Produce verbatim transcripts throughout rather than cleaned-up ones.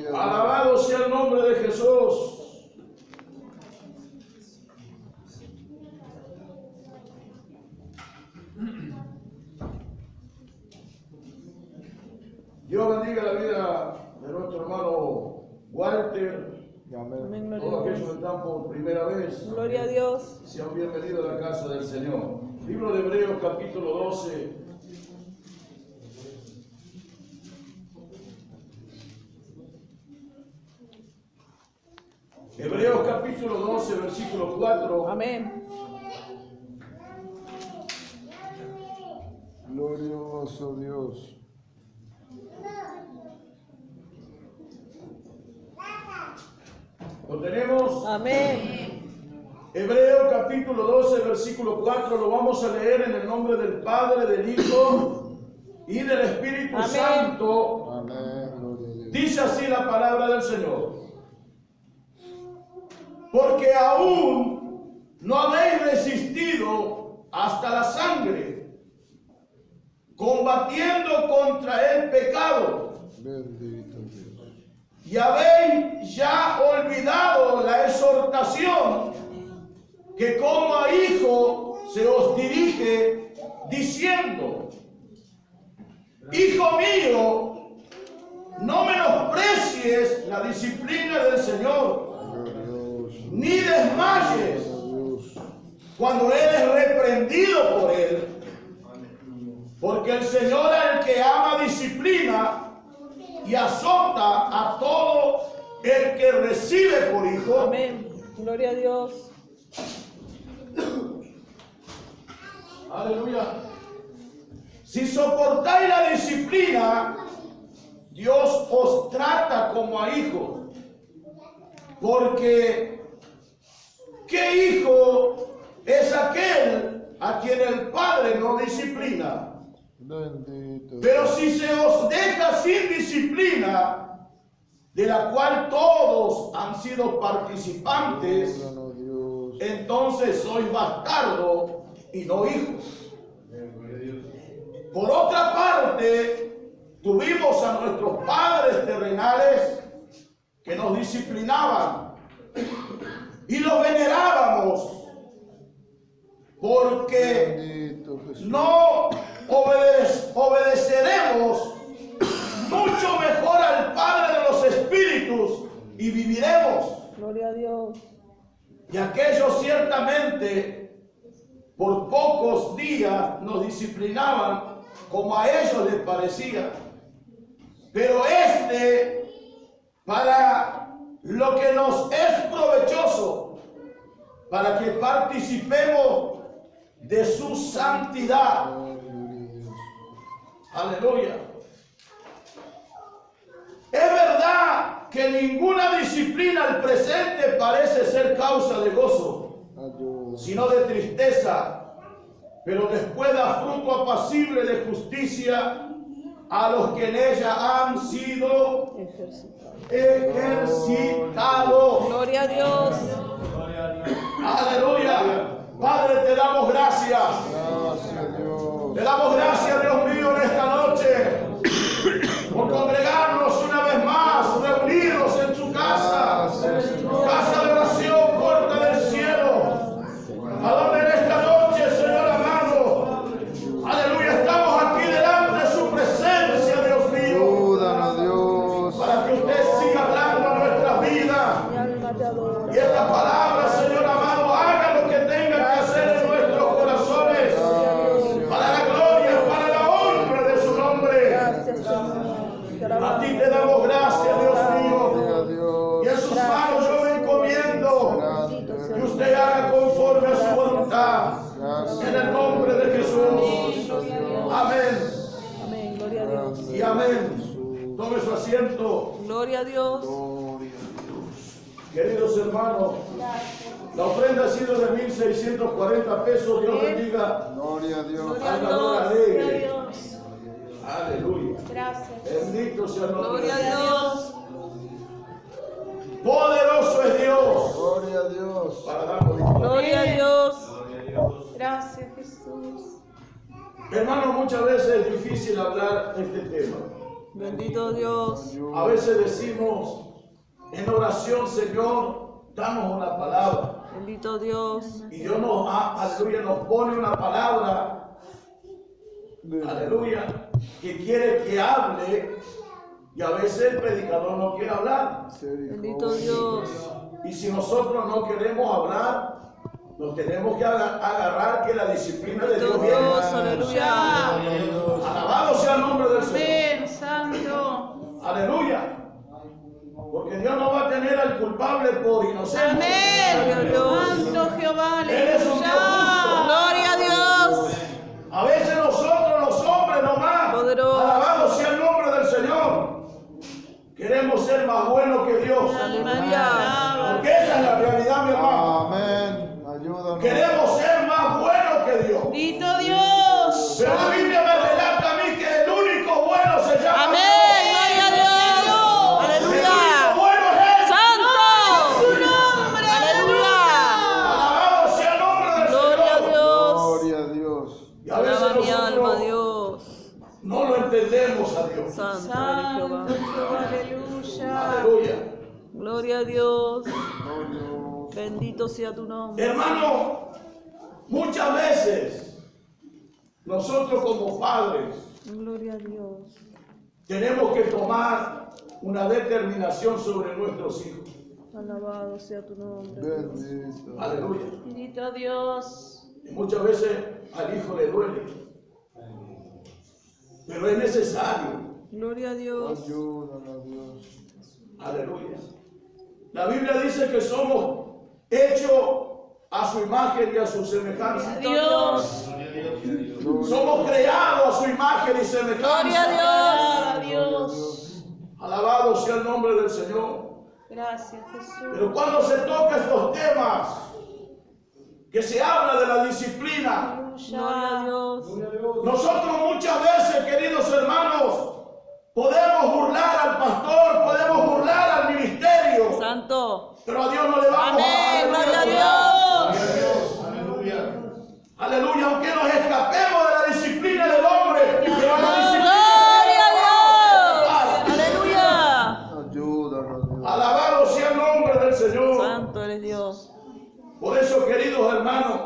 Alabado sea el nombre de Jesús. Dios bendiga la vida de nuestro hermano Walter. Amén. Todos aquellos que están por primera vez, Gloria a Dios. sean bienvenidos a la casa del Señor. Libro de Hebreos, capítulo doce. Hebreos, capítulo doce, versículo cuatro. Amén. Glorioso Dios. ¿Lo tenemos? Amén. Hebreos capítulo doce, versículo cuatro, lo vamos a leer en el nombre del Padre, del Hijo y del Espíritu Amén. Santo. Amén. Gloria a Dios. Dice así la palabra del Señor. Porque aún no habéis resistido hasta la sangre, combatiendo contra el pecado. Bendito Dios. Y habéis ya olvidado la exhortación que como a hijo se os dirige, diciendo: Hijo mío, no menosprecies la disciplina del Señor, Glorioso. ni desmayes Dios. cuando eres reprendido por él. Porque el Señor al que ama disciplina y azota a todo el que recibe por hijo. Amén. Gloria a Dios. Aleluya. Si soportáis la disciplina, Dios os trata como a hijos. Porque ¿qué hijo es aquel a quien el Padre no disciplina? Bendito. Pero si se os deja sin disciplina, de la cual todos han sido participantes, Dios. Dios. entonces sois bastardos y no hijos. Por otra parte, tuvimos a nuestros padres terrenales que nos disciplinaban y los venerábamos, porque Bendito Jesús. no obedec- obedeceremos mucho mejor al Padre de los Espíritus y viviremos. Gloria a Dios. Y aquellos ciertamente por pocos días nos disciplinaban como a ellos les parecía. Pero este, para lo que nos es provechoso, para que participemos de su santidad. Aleluya. Es verdad que ninguna disciplina al presente parece ser causa de gozo, Ayuda. sino de tristeza, pero después da fruto apacible de justicia a los que en ella han sido Ejercitado. ejercitados. Gloria a Dios. Aleluya. Padre, te damos gracias. Gracias Dios. Te damos gracias, Dios mío, en esta noche, por congregarnos una vez más, reunidos en tu casa, casa de oración, puerta del cielo, a donde en esta noche, Señor amado, aleluya, estamos aquí delante de su presencia, Dios mío, Ayúdanos Dios. para que usted siga hablando a nuestras vidas. Mi alma te adora. Y esta palabra, Señor amado, haga lo que tenga que hacer en nuestros corazones, para la gloria, para la honra de su nombre. Gracias, Señor. Te A alabamos. ti te damos gracias, Dios mío. Gloria a Dios. Y en sus manos yo me encomiendo. Que usted haga conforme a su voluntad. En el nombre de Jesús. Amén. Amén. Gloria a Dios. Y amén. Tome su asiento. Gloria a Dios. Gloria a Dios. Queridos hermanos, la ofrenda ha sido de mil seiscientos cuarenta pesos. Dios bendiga. Gloria a Dios. Gloria a Al Dios. dador Gloria a alegre. Dios. Aleluya. Gracias. Bendito sea el nombre Gloria de a Dios. Dios. Poderoso es Dios. Gloria a Dios. Para darnos victoria. Gloria a Dios. Gracias, Jesús. Hermano, muchas veces es difícil hablar este tema. Bendito Dios. A veces decimos en oración, Señor, danos una palabra. Bendito Dios. Y Dios nos, ah, aleluya, nos pone una palabra, aleluya, que quiere que hable, y a veces el predicador no quiere hablar. Bendito Dios. Y si nosotros no queremos hablar, nos tenemos que aga- agarrar que la disciplina de Dios Bendito viene. Dios. Aleluya. Alabado sea el nombre del Señor. Amén, Santo. Aleluya. Porque Dios no va a tener al culpable por inocente. Amén. Santo Jehová. Él es un Dios justo. Gloria a Dios. A veces nosotros los hombres nomás, Poderoso. alabado sea el nombre del Señor, queremos ser más buenos que Dios. Aleluya. Porque esa es la realidad, mi hermano. Amén. Ayúdanos. Queremos ser más buenos que Dios. Bendito Dios. Pero la Biblia me relata a mí que el único bueno se llama Amén. Dios. Gloria a Dios. El Aleluya. único bueno es Él. Santo. Su nombre. Aleluya. Alabado sea el nombre del Gloria a Señor. Dios. Gloria a Dios. Y a veces Alaba mi alma, nosotros Dios. no lo entendemos a Dios. Santo eres Jehová. Aleluya. Aleluya. Gloria a Dios. Gloria. Bendito sea tu nombre. Hermano, muchas veces nosotros como padres Gloria a Dios. tenemos que tomar una determinación sobre nuestros hijos. Alabado sea tu nombre. Bendito. Aleluya. Bendito Dios. Y muchas veces al hijo le duele. Pero es necesario. Gloria a Dios. Ayúdanos, Dios. Aleluya. La Biblia dice que somos hechos a su imagen y a su semejanza. Dios. Somos creados a su imagen y semejanza. Gloria a Dios. A Dios. Alabado sea el nombre del Señor. Gracias, Jesús. Pero cuando se toca estos temas, que se habla de la disciplina, Gloria a Dios. nosotros muchas veces, queridos hermanos, podemos burlar al pastor, podemos burlar al ministerio, Santo. pero a Dios no le vamos Amén. a Gloria a Dios. Aleluya. Aleluya, aunque nos escapemos de la disciplina del hombre, pero a la disciplina Gloria de Dios. a Dios. Aleluya. Ayúdanos, Dios. Alabado sea el nombre del Señor. Santo eres Dios. Por eso, queridos hermanos,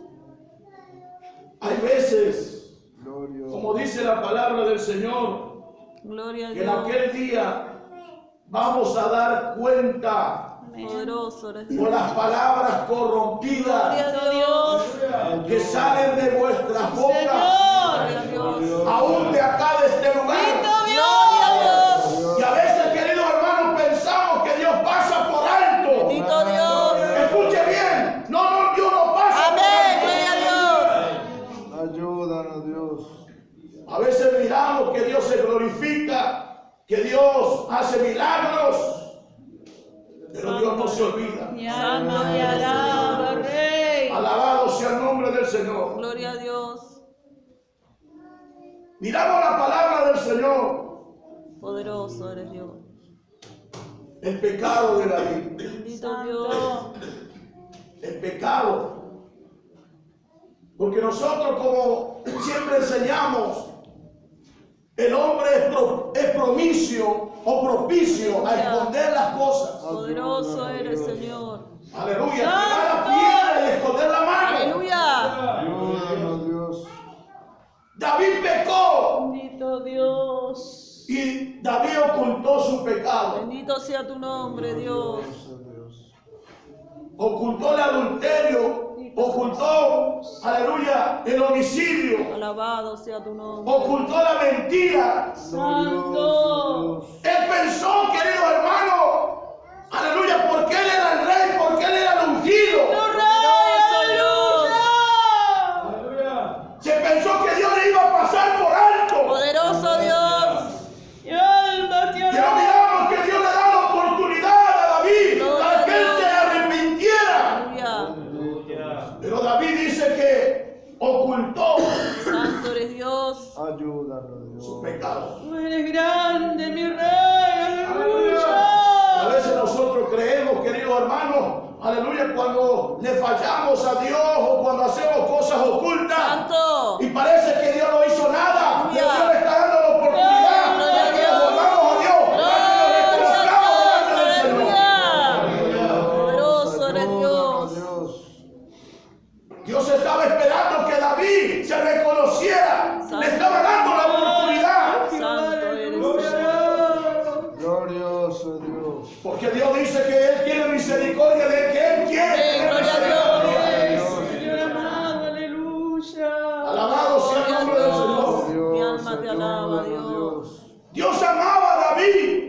hay veces, Gloria. como dice la palabra del Señor, Gloria a que en Dios. aquel día vamos a dar cuenta Poderoso eres por Dios. las palabras corrompidas Gloria a Dios. que salen de vuestras bocas, Gloria a Dios. aún de acá de este lugar. Gloria a Dios. Y a veces, queridos hermanos, pensamos que Dios pasa por alto. Bendito Dios. Escuche bien, no, no, Dios no pasa Amén. por Gloria a alto. Ayúdanos, Dios. A veces miramos que Dios se glorifica, que Dios hace milagros, pero Dios no se olvida. Mi alma te alaba, Rey. Alabado sea el nombre del Señor. Gloria a Dios. Miramos la palabra del Señor, Poderoso eres Dios. el pecado de David, Bendito Dios. el pecado. Porque nosotros, como siempre enseñamos, el hombre es, pro, es promicio o propicio a esconder las cosas. Poderoso eres, Señor. Aleluya. Tirar la piedra y esconder la mano. Aleluya. Ayúdanos, Dios. David pecó Bendito Dios. y David ocultó su pecado. Bendito sea tu nombre, Dios. Ocultó el adulterio, ocultó, aleluya, el homicidio, Alabado sea tu nombre. ocultó la mentira. Santo. Él pensó, querido hermano, aleluya, porque él era el rey, porque él era el ungido. Poderoso Dios. Se pensó que Dios le iba a pasar por alto. Poderoso Dios. Mi alma te Pero alaba. miramos que Dios le da la oportunidad a David para que él se arrepintiera. Aleluya. Pero David dice que ocultó Santo eres Dios. Ayúdanos, su Dios. pecado. Tú eres grande, mi Rey. A Aleluya. veces nosotros creemos, queridos hermanos, aleluya, cuando le fallamos a Dios o cuando hacemos cosas ocultas Santo. y parece que Dios no hizo nada, pero Aleluya. Dios le está dando la oportunidad Gloria a de que Dios. misericordia de que Él quiere. Amén, tener gloria a misericordia. Dios. Señor amado, aleluya. Alabado sea el nombre del Señor. Dios, Mi alma te alaba, ayúdanos, Dios. Dios amaba a David.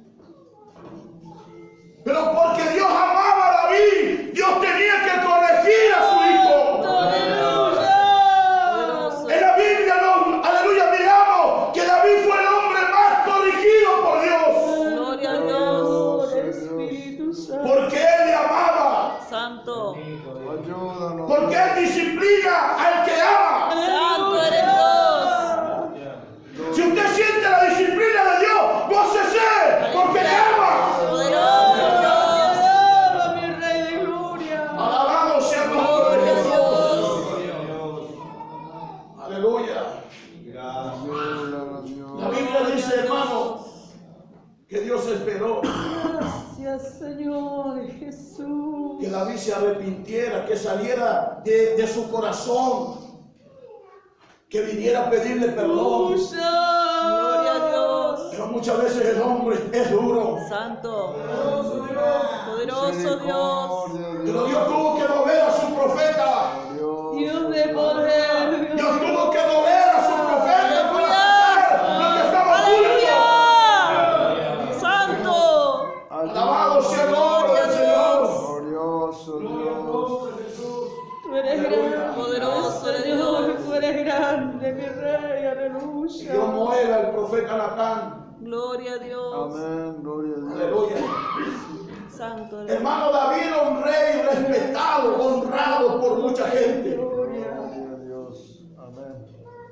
Pero porque Dios amaba a David, Dios tenía que corregir a su hijo. Aleluya. Poderoso. En la Biblia, no, aleluya, miramos que David fue el hombre más corregido por Dios. Gloria a Dios. Espíritu Santo. Porque Él le amaba. Santo. ayúdanos. Porque Él disciplina al que ama. Santo eres Dios. Si usted siente la disciplina de Dios, gócese, porque le ama. Poderoso Dios. Alaba, mi Rey de gloria. Alabado sea el nombre de Gloria a Jesús. Dios. Aleluya. Ayúdanos, Dios. La Biblia dice, hermano, que Dios esperó Gracias, Señor Jesús. que David se arrepintiera, que saliera de, de su corazón, que viniera a pedirle perdón. Aleluya. Gloria a Dios. Pero muchas veces el hombre es duro. Santo. Poderoso Dios. Misericordia, Pero Dios tuvo que mover a su profeta. Dios. Dios de poder. Dios tuvo que mover a su profeta para sacar lo que estaba oculto. Aleluya. Santo. Alabado sea el nombre del Señor. Glorioso Dios. Tú eres grande. Poderoso eres Señor, Dios. tú eres grande, mi Rey. Y Aleluya. Dios mueve al profeta Natán. Gloria a Dios. Amén, gloria a Dios. Aleluya. Santo eres Hermano David, un rey respetado, honrado por mucha gente. Gloria a Dios. Amén.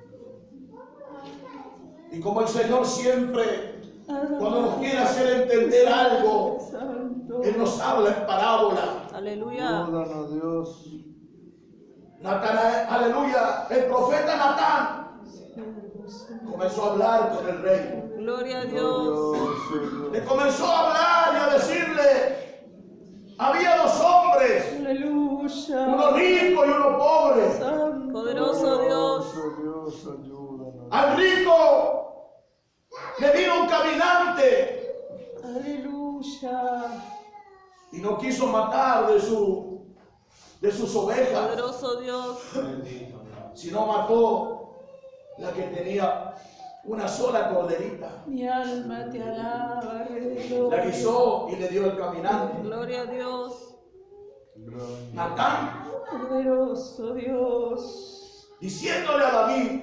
Y como el Señor siempre, cuando nos quiere hacer entender algo, Santo. Él nos habla en parábola. Aleluya. Ayúdanos, Dios. Natán, aleluya, el profeta Natán comenzó a hablar con el rey. Gloria a Dios. Glorioso Le Dios. comenzó a hablar y a decirle, había dos hombres, Aleluya. uno rico y uno pobre. Santo. Poderoso Dios. Glorioso Dios, ayúdanos. Al rico le vino un caminante Aleluya. y no quiso matar de, su, de sus ovejas, Poderoso Dios. sino mató la que tenía una sola corderita. Mi alma te alaba, Rey de La gloria. guisó y le dio al caminante. Gloria a Dios. Grande. Natán, Poderoso Dios. diciéndole a David,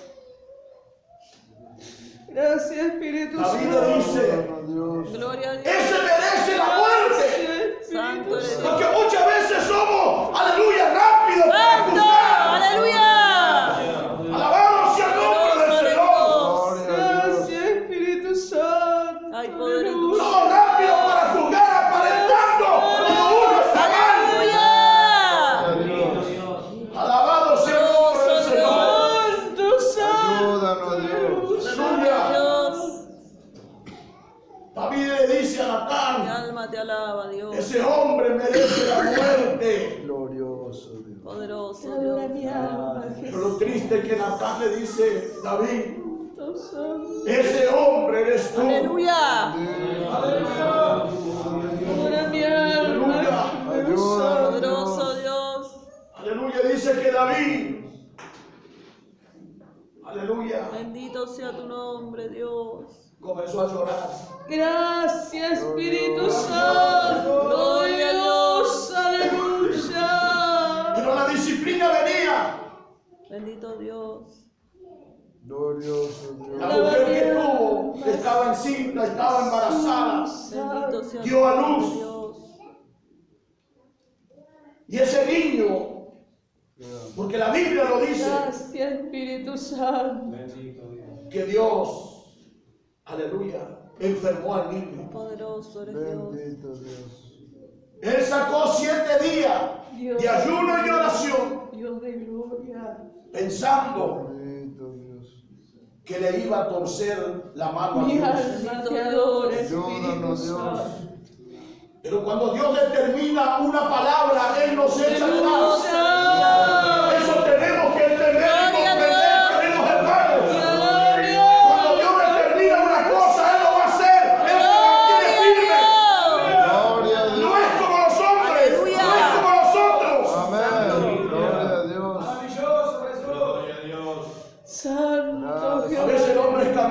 Gracias, Espíritu David Santo. le dice, Ayúdanos, Dios. Gloria a Dios. ese merece la muerte. Gracias, Santo Espíritu eres Santo. Porque muchas veces somos, aleluya, rápidos para Santo. juzgar. Aleluya. Alabado sea el nombre del Poderoso Señor. eres Dios. Gloria a Dios. Gracias, Espíritu Santo. Ay, poder en tu Aleluya. Somos rápidos para juzgar aparentando como uno está mal. Aleluya. Alabado sea el nombre del Señor. Santo, Santo. Ayúdanos, Dios. Aleluya. Dios. David le dice a Mi Natán, alma te alaba, Dios. ese hombre merece la muerte. Glorioso Dios. Poderoso Adora mi Dios. alma, Pero lo Jesús. triste es que Natán le dice, David, Santo. ese hombre eres tú. Aleluya. Adora mi alma, Aleluya. Jesús. Poderoso Dios. Aleluya, dice que David, aleluya, Bendito sea tu nombre, Dios. comenzó a llorar. Gracias, Espíritu Santo. Gloria a Dios. Aleluya. Pero la disciplina venía. Bendito Dios. Glorioso La Dios. mujer que tuvo estaba encinta, estaba embarazada. Bendito sea tu Dio a nombre, luz. Dios. Y ese niño, porque la Biblia lo dice, Gracias, Espíritu Santo. que Dios, aleluya, enfermó al niño. Poderoso eres Dios. Bendito Dios. Él sacó siete días Dios. de ayuno y oración, Dios de gloria. pensando Bendito Dios. que le iba a torcer la mano a Mi Dios. alma te adora, Espíritu Ayúdanos, Dios. Santo. Pero cuando Dios determina una palabra, Él nos echa atrás. Aleluya. Eso tenemos que entender y comprender, queridos hermanos. Cuando Dios determina una cosa, Él lo va a hacer. Él se mantiene firme. Gloria a No Dios. es como nosotros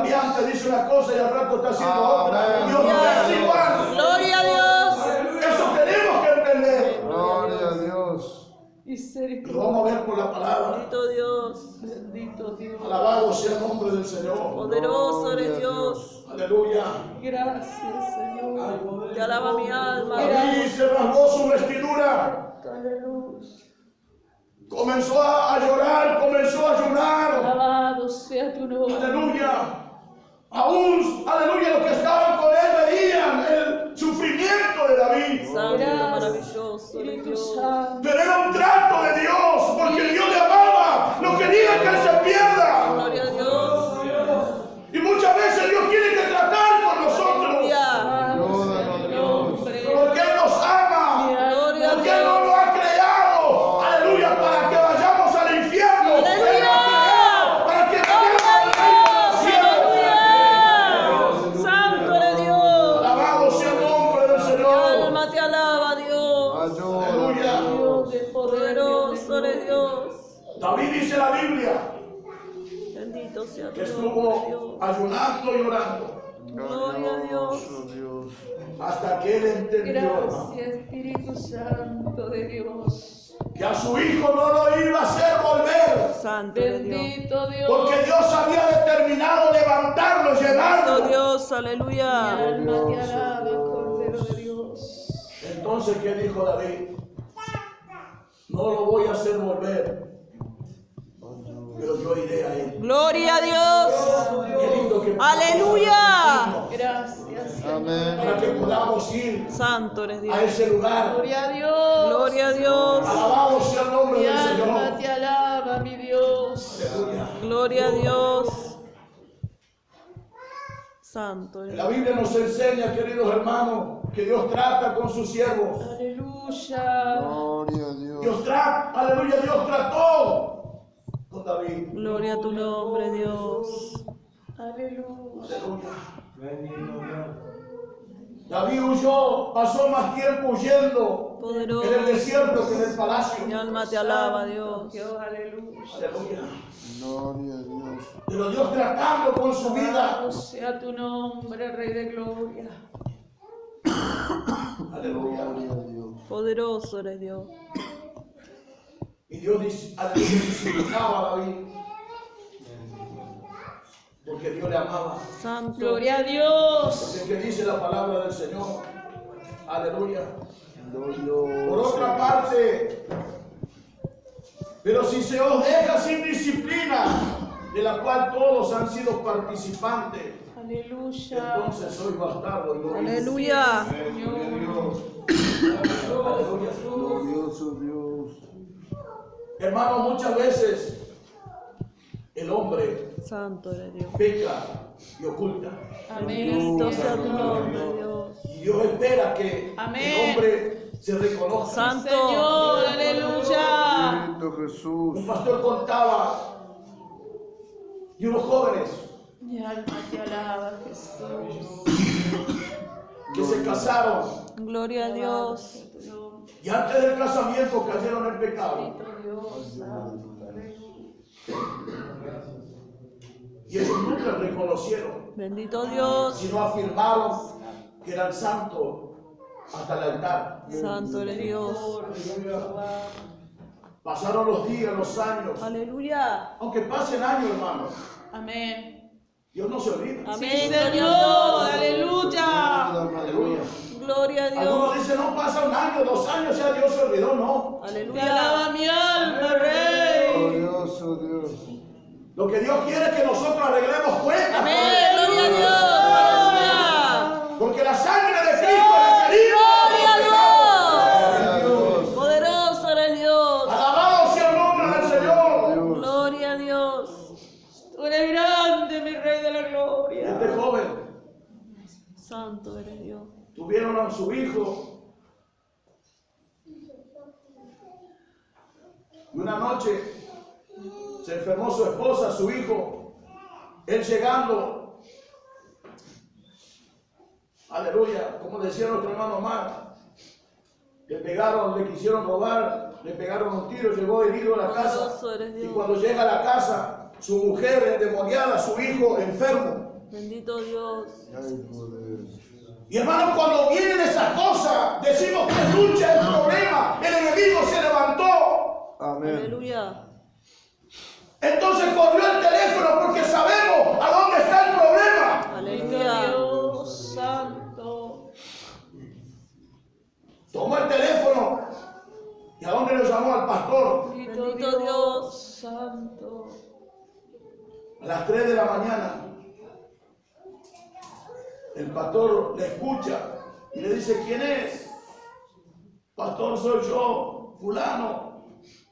cambiante, dice una cosa y al rato está haciendo otra. Amén. Dios no es igual. Gloria a Dios. Eso tenemos que entender. Gloria a Dios. Y lo Misericordia. vamos a ver por la palabra. Bendito Dios. Bendito Dios. Alabado sea el nombre del Señor. Poderoso Gloria eres a Dios. Aleluya. Gracias, Señor. Te alaba mi alma. David se rasgó su vestidura. Aleluya. Comenzó a, a llorar, comenzó a llorar. Alabado sea tu nombre. Aleluya. Aún, aleluya, los que estaban con él veían el sufrimiento de David. Santo, Gracias, maravilloso eres Espíritu Dios. Santo. Pero era un trato de Dios, porque Dios le amaba, no quería que él se pierda. Gloria a Dios. Y muchas veces Dios tiene que tratar con nosotros, Aleluya. Ayúdanos, Dios. porque Él nos ama, Gloria a porque Él no Dios. lo ha creado, aleluya, para que vayamos al infierno. Él lo ha creado para que vayamos al cielo. Aleluya. Santo eres Dios. Alabado sea el nombre del Mi Señor. alma te alaba, Dios. Ayúdanos, Aleluya. Dios de poder. Poderoso eres Dios. David dice la Biblia Bendito sea que tu nombre, estuvo Dios. ayunando y orando Gloria a Dios. Glorioso Dios. hasta que él entendió, hermano, Gracias, Espíritu Santo de Dios. que a su hijo no lo iba a hacer volver, Santo eres Dios. Bendito Dios. porque Dios había determinado levantarlo, Santo llevarlo. Dios, Mi aleluya. alma te alaba, Cordero de Dios. Entonces, ¿qué dijo David? No lo voy a hacer volver, pero yo iré a él. Gloria a Dios. Qué lindo que Aleluya. Gracias. Amén. para que podamos ir Santo eres Dios. a ese lugar. Gloria a Dios. Gloria a Dios. Alabado sea el nombre Mi del alma Señor. te alaba, mi Dios. Aleluya. Gloria a Dios. Santo En eres la Biblia nos enseña, queridos hermanos, que Dios trata con sus siervos. Aleluya. Gloria a Dios. Dios trata, aleluya, Dios trató con David. Gloria a tu nombre, Dios. Aleluya. Aleluya. David huyó, pasó más tiempo huyendo Poderoso. en el desierto que en el palacio. Mi alma te alaba, Dios. Dios, aleluya. Aleluya. Gloria a Dios. Pero Dios tratando con su vida. Alabado sea tu nombre, Rey de Gloria. Aleluya. Gloria a Dios. Poderoso eres Dios. Y Dios dis- aleluya, disciplinaba a David. Porque Dios le amaba. Santo. Gloria a Dios. Porque que dice la palabra del Señor. Aleluya. Por Glorioso. otra parte, pero si se os deja sin disciplina, de la cual todos han sido participantes, Aleluya. entonces sois bastardos. y no hijos. Aleluya. Aleluya. Glorioso Dios. Hermano, muchas veces el hombre Santo eres Dios. peca y oculta. Amén. Bendito sea tu nombre, Dios. Y Dios espera que Amén. el hombre se reconozca. Santo. Señor, aleluya. Espíritu Jesús. Un pastor contaba de unos jóvenes Mi alma te alaba, Jesús. que se casaron Gloria a Dios. y antes del casamiento cayeron en pecado. Bendito Dios, santo, aleluya. Y ellos nunca reconocieron, Bendito Dios. sino afirmaron que eran santos hasta el altar. Santo eres Dios. Pasaron los días, los años. Aleluya. Aunque pasen años, hermanos, Amén. Dios no se olvida. Amén. Sí, Gloria a Señor, Dios. aleluya. Aleluya. Gloria a Algunos Dios. dicen, no pasa un año, dos años, ya Dios se olvidó. No. Te Aleluya. alaba mi alma, Rey. Glorioso Dios. Lo que Dios quiere es que nosotros arreglemos cuentas. Amén. Gloria a Dios. Aleluya. Porque la sangre de Cristo es requerida. Gloria a Dios. Gloria a Dios. Poderoso eres Dios. Alabado sea el nombre del Señor. Dios. Gloria a Dios. Tú eres grande, mi Rey de la Este Gloria. joven Santo eres Dios. tuvieron a su hijo. Y una noche se enfermó su esposa, su hijo. Él llegando, aleluya, como decía nuestro hermano Omar, le pegaron, le quisieron robar, le pegaron un tiro, llegó herido a la casa. Poderoso eres Y Dios. cuando llega a la casa, su mujer endemoniada, su hijo enfermo. Bendito Dios. Hay poder. Y hermanos, cuando vienen esas cosas, decimos que es lucha, es problema, el enemigo se levantó. Amén. Aleluya. Entonces corrió el teléfono porque sabemos a dónde está el problema. Aleluya. Dios santo. Tomó el teléfono y a dónde lo llamó al pastor. Bendito Dios. Santo. A las tres de la mañana. El pastor le escucha y le dice, ¿quién es? Pastor, soy yo, fulano.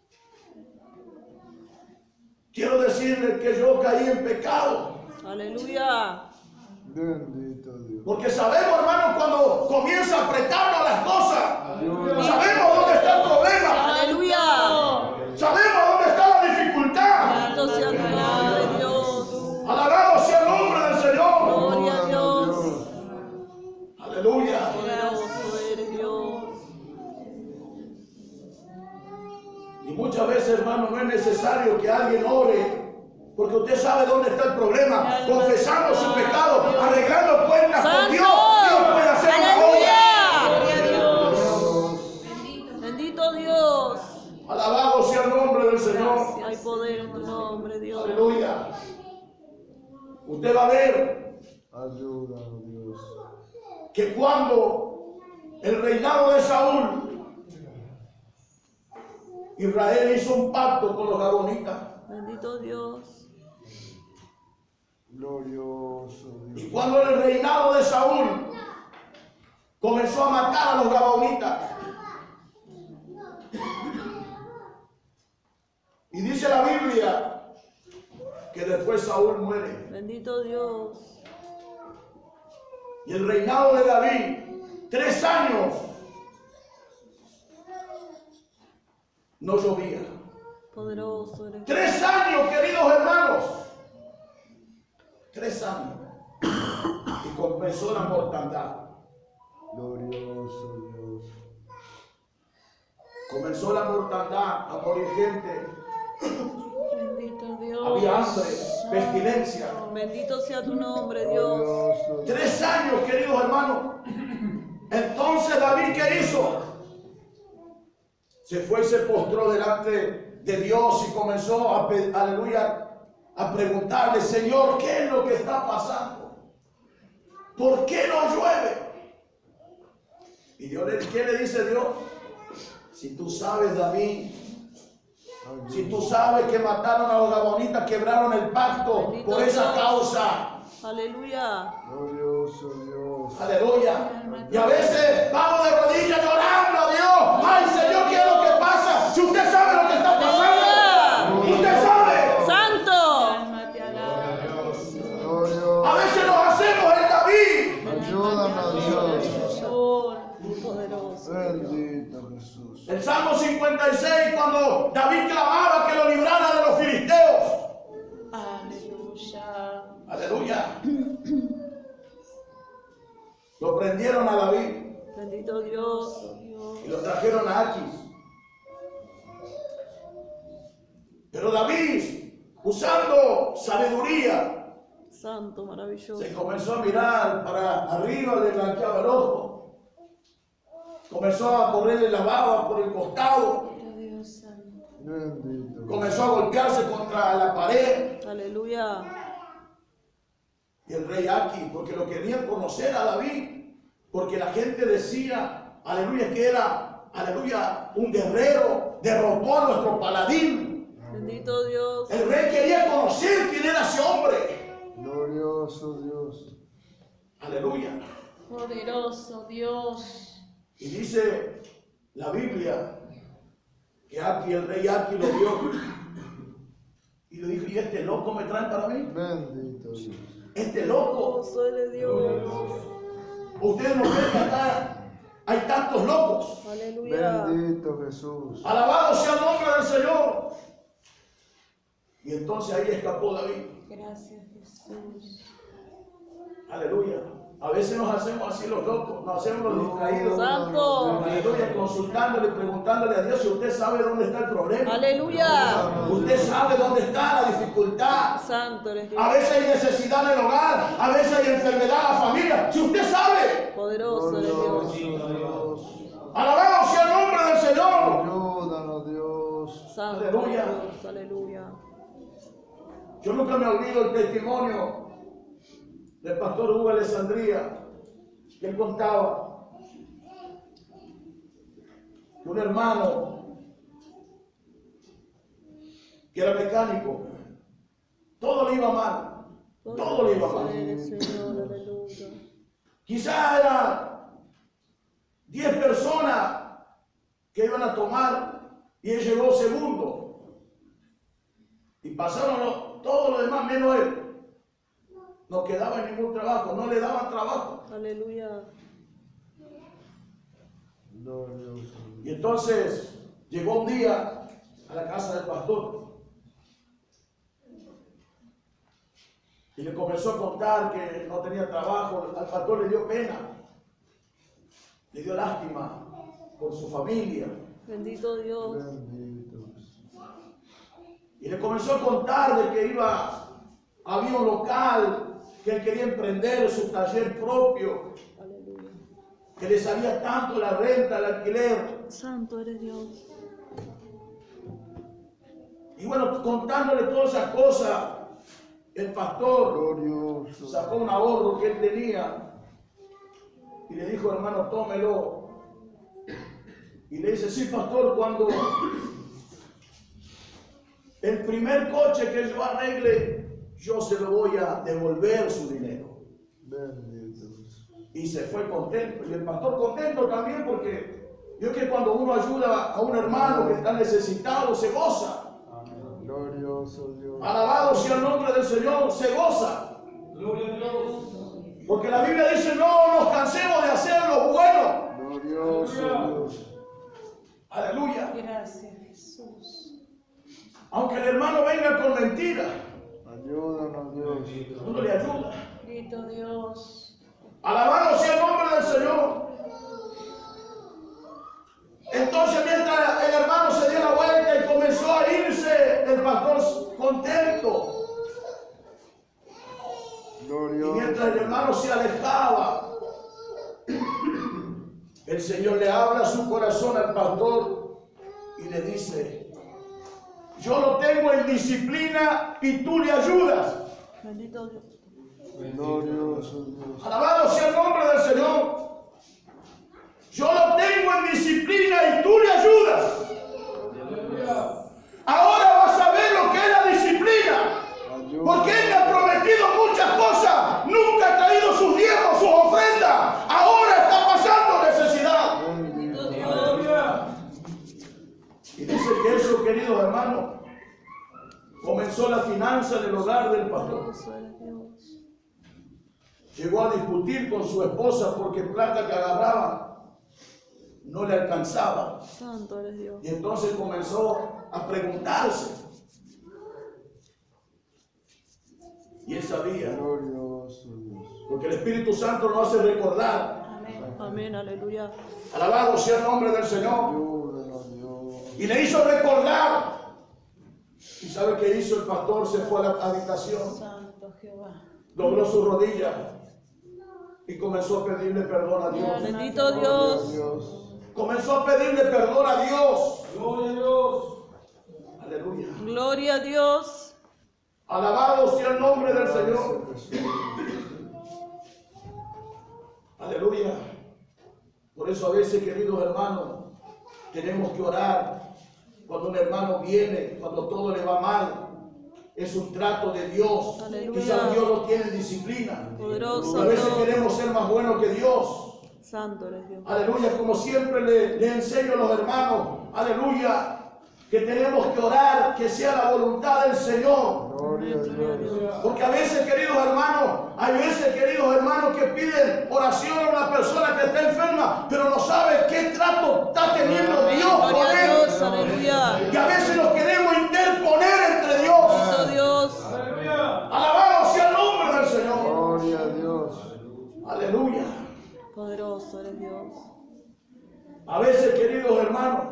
Quiero decirle que yo caí en pecado. Aleluya. Bendito Dios. Porque sabemos, hermano, cuando comienza a apretarnos las cosas, Dios. sabemos dónde está el problema, Aleluya. sabemos dónde está la dificultad. Bendito sea tu nombre, Dios. Alabado sea el nombre del Señor. Gloria a Dios. Aleluya. Poderoso eres Dios. Y muchas veces, hermano, no es necesario que alguien ore, porque usted sabe dónde está el problema. Confesando su pecado, arreglando cuentas con Santo. Dios, Dios puede hacer una obra. Aleluya. Gloria a Dios. Bendito Dios. Alabado sea el nombre del Señor. Hay poder en tu nombre, Dios. Aleluya. Usted va a ver Ayúdanos, Dios. que cuando el reinado de Saúl, Israel hizo un pacto con los gabonitas. Bendito Dios. Glorioso Y Dios. cuando el reinado de Saúl comenzó a matar a los gabonitas, y dice la Biblia que después Saúl muere. Bendito Dios. Y el reinado de David, tres años, no llovía. Poderoso eres. Tres años, queridos hermanos. Tres años. Y comenzó la mortandad. Glorioso Dios. Comenzó la mortandad, a morir gente. Bendito Dios. Había hambre, pestilencia. Bendito sea tu nombre, Dios. Glorioso Dios. Tres años, queridos hermanos. Entonces David, ¿qué hizo? Se fue y se postró delante de Dios y comenzó a, aleluya, a preguntarle, Señor, ¿qué es lo que está pasando? ¿Por qué no llueve? Y Dios le, ¿qué le dice Dios? Si tú sabes, David, si tú sabes que mataron a los gabonitas, quebraron el pacto Bendito por esa Dios. causa. Aleluya. Glorioso Dios. Aleluya. Y a veces vamos de rodillas llorando a Dios. Ay, Señor, ¿qué es lo que pasa? Si usted sabe lo que está pasando, usted sabe. Santo. Alma te alaba. Glorioso. A veces nos hacemos el David. Ayúdanos, Dios. Señor. Poderoso. Bendito Jesús. El Salmo cincuenta y seis, cuando David clamaba que lo librara de los filisteos. Aleluya. Aleluya. Lo prendieron a David Bendito Dios. y lo trajeron a Aquis. Pero David, usando sabiduría, Santo, maravilloso. se comenzó a mirar para arriba, le blanqueaba el ojo. Comenzó a correrle la baba por el costado. Dios santo. Bendito. Comenzó a golpearse contra la pared. Aleluya. Y el rey Aquis, porque lo querían conocer a David, porque la gente decía, aleluya, que era, aleluya, un guerrero, derrotó a nuestro paladín. Bendito Dios. El rey quería conocer quién era ese hombre. Glorioso Dios. Aleluya. Poderoso Dios. Y dice la Biblia que Aquis, el rey Aquis, lo vio y le dijo, ¿y este loco me trae para mí? Bendito Dios. Este loco. Poderoso eres Dios. Ustedes no ven que acá hay tantos locos. Aleluya. Bendito Jesús. Alabado sea el nombre del Señor. Y entonces ahí escapó David. Gracias, Jesús. Aleluya. A veces nos hacemos así los locos, nos hacemos los distraídos. Santo. Aleluya, consultándole, preguntándole a Dios si usted sabe dónde está el problema. Aleluya. Usted sabe dónde está la dificultad. Santo eres Dios. A veces hay necesidad en el hogar, a veces hay enfermedad en la familia. Si usted sabe, Poderoso eres Dios. Dios. alabado sea el nombre del Señor. Ayúdanos, Dios. Santo Aleluya. eres Dios. Aleluya. Yo nunca me olvido el testimonio del pastor Hugo Alessandría, que él contaba que un hermano que era mecánico, todo le iba mal, todo le iba Poderoso mal. eres, Señor. Aleluya. Quizás eran diez personas que iban a tomar y él llegó segundo. Y pasaron los, todos los demás menos él. No quedaba en ningún trabajo, no le daban trabajo. Aleluya. Gloria a Dios. Y entonces llegó un día a la casa del pastor y le comenzó a contar que no tenía trabajo. Al pastor le dio pena, le dio lástima por su familia. Bendito Dios. Bendito. Y le comenzó a contar de que iba, había un local que él quería emprender, su taller propio, Aleluya. que le salía tanto la renta, el alquiler. Santo eres Dios. Y bueno, contándole todas esas cosas, el pastor Glorioso. sacó un ahorro que él tenía y le dijo, hermano, tómelo. Y le dice, sí, pastor, cuando el primer coche que yo arregle, yo se lo voy a devolver su dinero. Bendito. Y se fue contento. Y el pastor contento también, porque yo que cuando uno ayuda a un hermano que está necesitado, se goza. Glorioso Dios. Alabado sea el nombre del Señor, se goza. Porque la Biblia dice, no nos cansemos de hacer lo bueno. Glorioso Dios. Aleluya. Gracias, Jesús. Aunque el hermano venga con mentira, Ayúdanos, Dios. uno le ayuda. Bendito Dios. Alabado sea el nombre del Señor. Entonces, mientras el hermano se dio la vuelta y comenzó a irse, el pastor contento. Y Glorioso. mientras el hermano se alejaba, el Señor le habla a su corazón al pastor y le dice, yo lo tengo en disciplina y tú le ayudas. Bendito Dios. Glorioso Dios. Alabado sea el nombre del Señor. Yo lo tengo en disciplina y tú le ayudas. Ahora vas a ver lo que es la disciplina. Porque Él me ha prometido muchas cosas. Nunca ha traído sus diezmos, sus ofrendas. Ahora está pasando necesidad. Bendito Dios. Y dice que eso, queridos hermanos, comenzó la finanza en el hogar del pastor. Poderoso eres Dios. Llegó a discutir con su esposa porque plata que agarraba no le alcanzaba. Santo eres Dios. Y entonces comenzó a preguntarse. Y él sabía, Glorioso Dios. porque el Espíritu Santo nos hace recordar. Amén. Amén. Aleluya. Alabado sea el nombre del Señor. Ayúdanos, Dios. Y le hizo recordar. ¿Y sabe qué hizo el pastor? Se fue a la habitación, Santo Jehová. dobló sus rodillas y comenzó a pedirle perdón a Dios. Bendito Gloria a Dios. Dios. Comenzó a pedirle perdón a Dios. Aleluya. Gloria a Dios. Alabado sea el nombre del Gracias, Señor. Jesús. Aleluya. Por eso a veces, queridos hermanos, tenemos que orar. Cuando un hermano viene, cuando todo le va mal, es un trato de Dios. Aleluya. Quizás Dios lo tiene en disciplina. Poderoso Y a veces Dios. queremos ser más buenos que Dios. Santo eres Dios. Aleluya, como siempre le, le enseño a los hermanos, aleluya, que tenemos que orar, que sea la voluntad del Señor. Gloria a Dios. Porque a veces, queridos hermanos, hay veces, queridos hermanos, que piden oración a una persona que está enferma, pero no sabe qué trato está teniendo Dios con Gloria a él. Dios. Aleluya. Y a veces nos queremos interponer entre Dios. Bendito Dios. Alabado sea el nombre del Señor. Gloria a Dios. Aleluya. Poderoso eres Dios. A veces, queridos hermanos,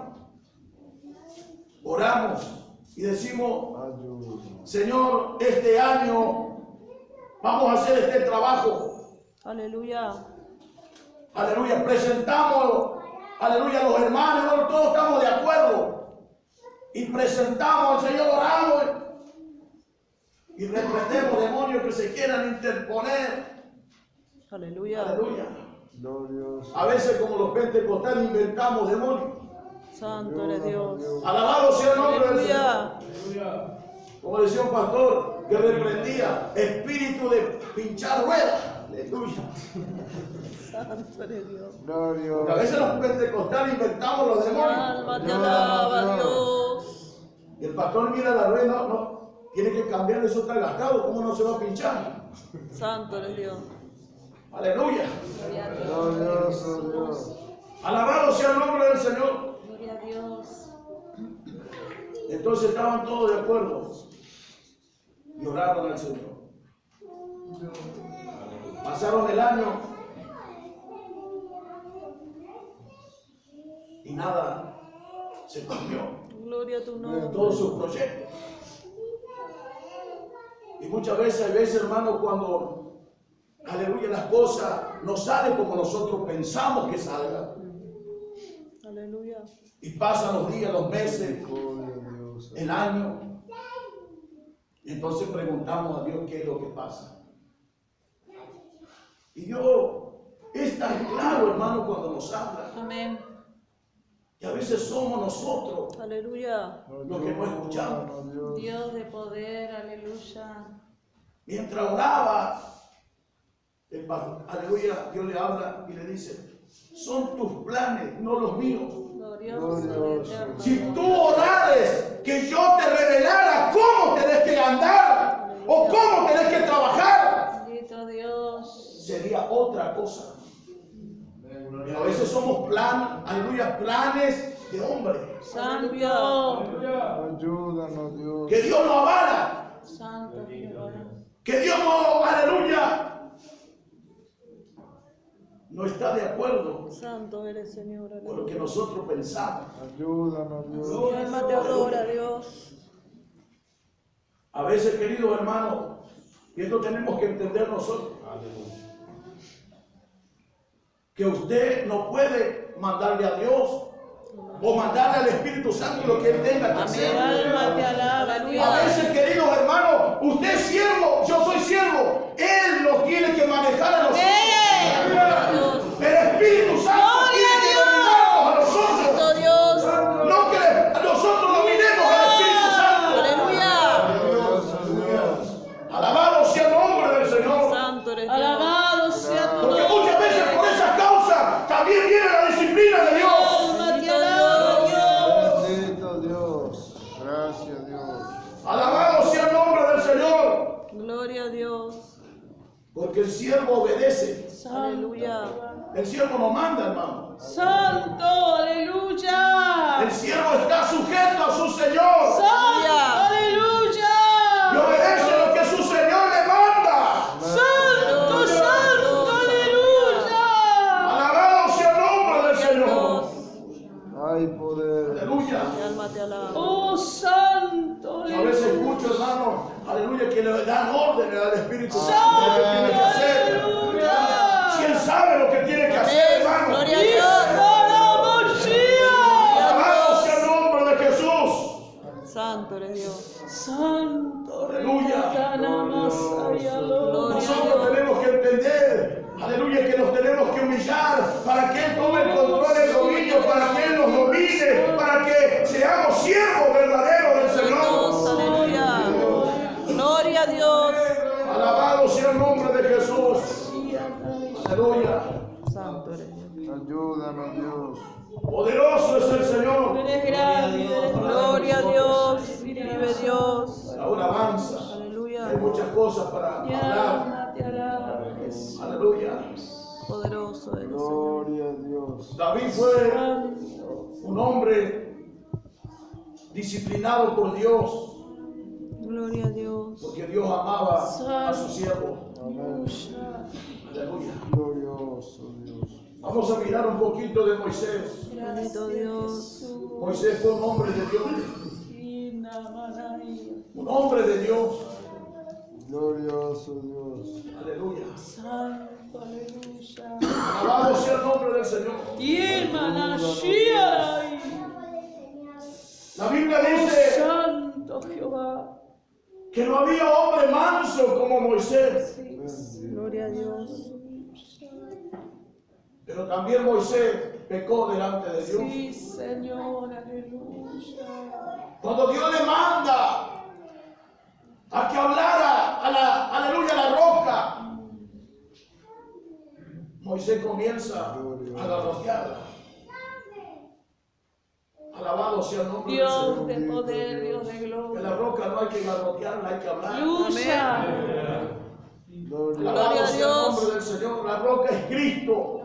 oramos y decimos, Ayuda. Señor, este año vamos a hacer este trabajo. Aleluya. Aleluya, presentamos, aleluya, los hermanos, todos estamos de acuerdo. Y presentamos al Señor, oramos y reprendemos demonios que se quieran interponer. Aleluya. Aleluya. Glorioso. A veces, como los pentecostales, inventamos demonios. Santo eres Dios. Alabado sea el nombre del Señor. Aleluya. Como decía un pastor que reprendía, espíritu de pinchar ruedas. Aleluya. Santo eres Dios. Porque a Glorioso. veces los pentecostales inventamos los Mi demonios. alma te alaba, Dios. Y el pastor mira la rueda, no, no, tiene que cambiar, eso está gastado, ¿cómo no se va a pinchar? Santo eres Dios. Aleluya. Gloria a Dios. Glorioso Dios. Alabado sea el nombre del Señor. Gloria a Dios. Entonces estaban todos de acuerdo y oraron al Señor. Pasaron el año y nada se cumplió. Gloria a tu nombre. Todos sus proyectos. Y muchas veces, hay veces, hermano, cuando, aleluya, las cosas no salen como nosotros pensamos que salgan. Aleluya. Y pasan los días, los meses, Gloria a Dios. el año. Y entonces preguntamos a Dios qué es lo que pasa. Y Dios es tan claro, hermano, cuando nos habla. Amén. Y a veces somos nosotros Aleluya. los que no escuchamos. Dios. Dios de poder. Aleluya. Mientras oraba, el pastor, aleluya, Dios le habla y le dice, son tus planes, no los míos. Glorioso Glorioso. eterno. Si tú orares que yo te revelara cómo tenés que andar o cómo tenés que trabajar, Bendito Dios. sería otra cosa. Pero a veces somos plan, aleluya, planes de hombre. Santo. Ayúdanos Dios. Que Dios no avala, Santo Jehová. que Dios no, aleluya, no está de acuerdo Santo eres, Señor. con lo Aleluya. que nosotros pensamos. Ayúdanos Dios. Mi alma te adora, Dios. A veces, queridos hermanos, y esto tenemos que entender nosotros, que usted no puede mandarle a Dios o mandarle al Espíritu Santo lo que Él tenga que Mi hacer. alma te alaba, A Aleluya. veces, queridos hermanos, usted es siervo, yo soy siervo, Él nos tiene que manejar a nosotros. Dios. El Espíritu Santo tiene que dominarnos a nosotros. Santo Dios. No que nosotros dominemos al Espíritu Santo. Aleluya. Glorioso Dios. Alabado sea el nombre del Señor. Santo eres Dios. Alabado sea tu Porque muchas veces por esas causas también viene la disciplina de Dios. alma te alaba, Dios. Bendito Dios. Gracias Dios. Alabado sea el nombre del Señor. Gloria a Dios. Porque el siervo obedece. Aleluya. El siervo no manda, hermano. Santo, aleluya. El siervo está sujeto a su Señor. Aleluya. Y obedece lo que su Señor le manda. Santo, santo, aleluya. Alabado sea el nombre del Señor. Hay poder. Aleluya. Mi alma te alaba. Oh, santo. A veces escucho, hermano, aleluya, que le dan órdenes al Espíritu Santo Santo, lo que tiene que hacer. Aleluya. Si Él sabe lo que tiene que hacer, hermano. Gloria a Dios. Alabado sea el nombre de Jesús. Santo eres Dios. Santo. Aleluya. Gloria a Nosotros Dios. tenemos que entender, aleluya, que nos tenemos que humillar para que Él tome el control del dominio, para que Él nos domine, para que seamos siervos verdaderos del Dios, Señor. aleluya. Gloria a Dios. Alabado sea el nombre de Jesús. Aleluya. Santo eres Dios. Ayúdanos Dios. Poderoso es el Señor. Eres grande, eres gloria a Dios. Vive Dios. La alabanza. Aleluya. Hay muchas cosas para Mi hablar. alma te alaba, Jesús. Aleluya. Poderoso eres, Señor. Gloria a Dios. David fue un hombre disciplinado por Dios, Gloria a Dios. porque Dios amaba a su siervo. Aleluya. Aleluya. Glorioso Dios. Vamos a mirar un poquito de Moisés. Bendito Dios. Moisés fue un hombre de Dios. Un hombre de Dios. Glorioso Dios. Aleluya. Santo, aleluya. Alabado sea el nombre del Señor. Y el Manashías. La Biblia dice Santo Jehová. que no había hombre manso como Moisés. Gloria a Dios. Pero también Moisés pecó delante de Dios. Sí, Señor, aleluya. Cuando Dios le manda a que hablara a la, aleluya, a la roca, Moisés comienza a garrotearla. Alabado sea el nombre del Dios Señor. de poder, Dios de Que gloria. la roca no hay que garrotearla, hay que hablar. Aleluya. Gloria. Alabado Gloria a sea el Dios. nombre del Señor. La roca es Cristo.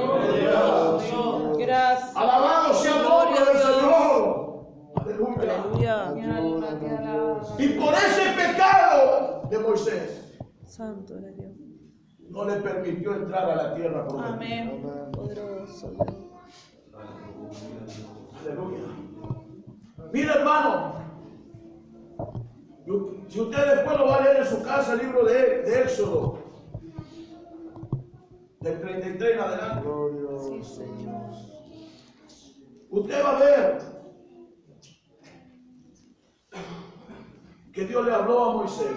Gracias. Alabado sea el nombre Gloria a del Dios. Señor. Aleluya. Aleluya. Mi alma te alaba. Y por ese pecado de Moisés Santo eres Dios. no le permitió entrar a la tierra prometida. Amén. Amén. Poderoso Dios. Aleluya. Mira, hermano, si usted después lo va a leer en su casa, el libro de, de Éxodo, del treinta y tres en adelante, Glorioso Señor. usted va a ver que Dios le habló a Moisés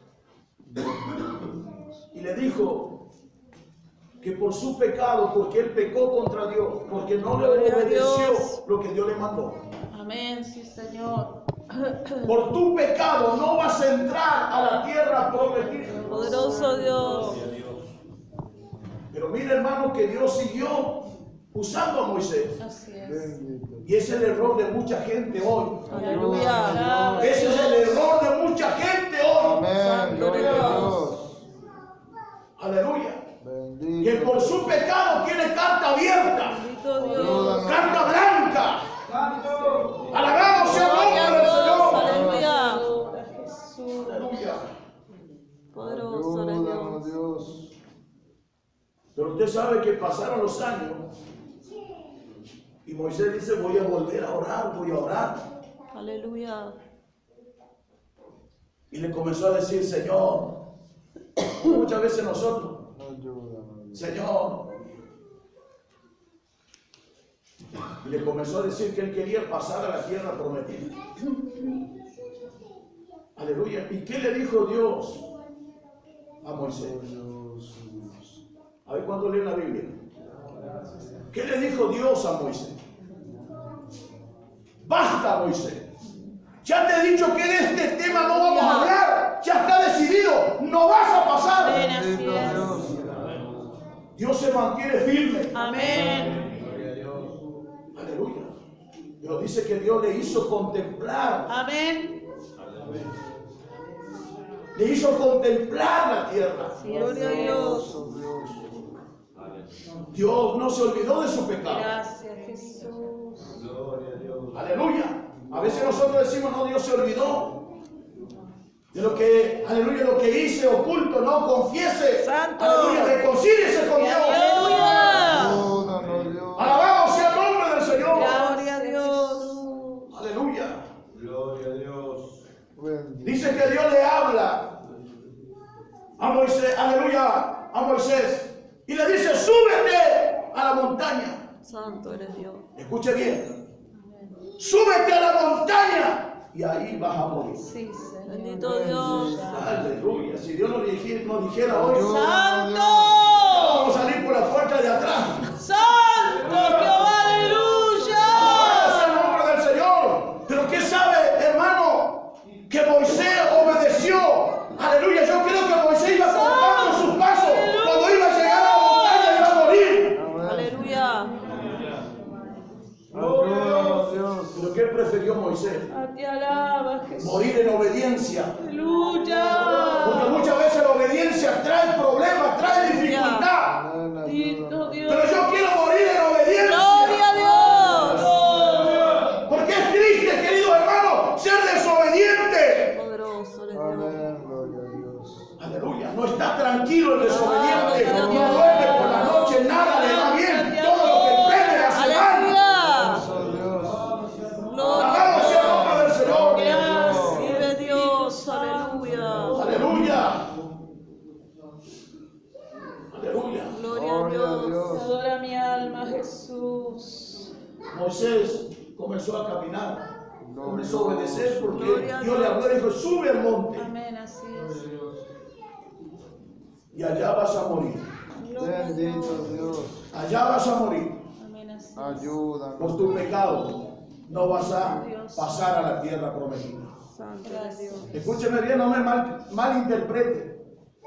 y le dijo que por su pecado, porque él pecó contra Dios, porque no le Gloria a obedeció Dios. lo que Dios le mandó. Amén, sí, Señor. Por tu pecado no vas a entrar a la tierra prometida. Poderoso Dios. Pero mira, hermano, que Dios siguió usando a Moisés. Así es. Bendito. Y ese es el error de mucha gente hoy. Aleluya. Ese es el error de mucha gente hoy. Amén. Santo Gloria a Dios. Dios. Aleluya. Bendito. Que por su pecado tiene carta abierta, Bendito Dios. carta blanca. Alabado sea el Gloria a nombre del Dios. Señor. Aleluya. Gloria a Jesús. Aleluya. Poderoso eres Ayúdanos, Dios. Dios. Pero usted sabe que pasaron los años y Moisés dice, voy a volver a orar, voy a orar. Aleluya. Y le comenzó a decir, Señor, muchas veces nosotros, Ayúdanos, Dios. Señor. Y le comenzó a decir que él quería pasar a la tierra prometida. Aleluya. ¿Y qué le dijo Dios a Moisés? Glorioso Dios. A ver cuándo lee la Biblia. ¿Qué le dijo Dios a Moisés? Basta, Moisés. Ya te he dicho que de este tema no vamos a hablar. Ya está decidido. No vas a pasar. Amén, así Bendito es. Dios. Dios se mantiene firme. Amén. Aleluya. Pero dice que Dios le hizo contemplar. Amén. Le hizo contemplar la tierra. Gloria a Dios. Glorioso Dios. Dios no se olvidó de su pecado. Gracias, Jesús. Aleluya. A veces nosotros decimos, no, Dios se olvidó de lo que, aleluya, lo que hice oculto, no, confiese. Santo. Aleluya, reconcíliese con Dios. Aleluya. Ayúdanos, Dios. Alabado sea el nombre del Señor. Gloria a Dios. Aleluya. Gloria a Dios. Bendito. Dice que Dios le habla a Moisés, aleluya, a Moisés, y le dice, súbete a la montaña. Santo eres Dios. Escuche bien. Súbete a la montaña y ahí vas a morir. Sí, Señor. Bendito Dios. Aleluya. Si Dios nos dijera, nos dijera hoy, Santo. vamos a salir por la puerta de atrás. Santo Jehová. Aleluya. Alabado sea el nombre del Señor. Pero ¿qué sabe, hermano? Que Moisés obedeció. Aleluya. Yo creo que Moisés iba contando sus pasos. Cuando iba a llegar a la montaña iba a morir. Amén. Aleluya. Ayúdanos, Dios. Pero ¿qué prefirió Moisés? A ti alaba, Jesús. Morir en obediencia. Aleluya. Porque muchas veces la obediencia trae problemas, trae dificultad. Amén. Bendito Ayúdanos. Dios. Pero yo quiero morir en obediencia. Gloria a Dios. Porque es triste, querido hermano, ser desobediente. Poderoso eres Dios. Amén. Gloria a Dios. Aleluya. No está tranquilo impío, el desobediente, no duerme por la noche, nada le va bien, todo lo que emprende hace mal. Aleluya. Eso, Dios. Alabado sea el nombre del Señor. Gracias. Vive Dios. Aleluya. Aleluya. Aleluya. Gloria a Gloria a Dios. Dios. Adora mi alma, Jesús. Moisés comenzó a caminar, comenzó a obedecer porque Gloria a Dios le habló y dijo, sube al monte Amén, así es. y allá vas a morir. Bendito Dios. Allá vas a morir. Amén, así es. Ayúdanos. Por tu pecado no vas a pasar a la tierra prometida. Santo es Dios. Escúcheme bien, no me mal, malinterprete.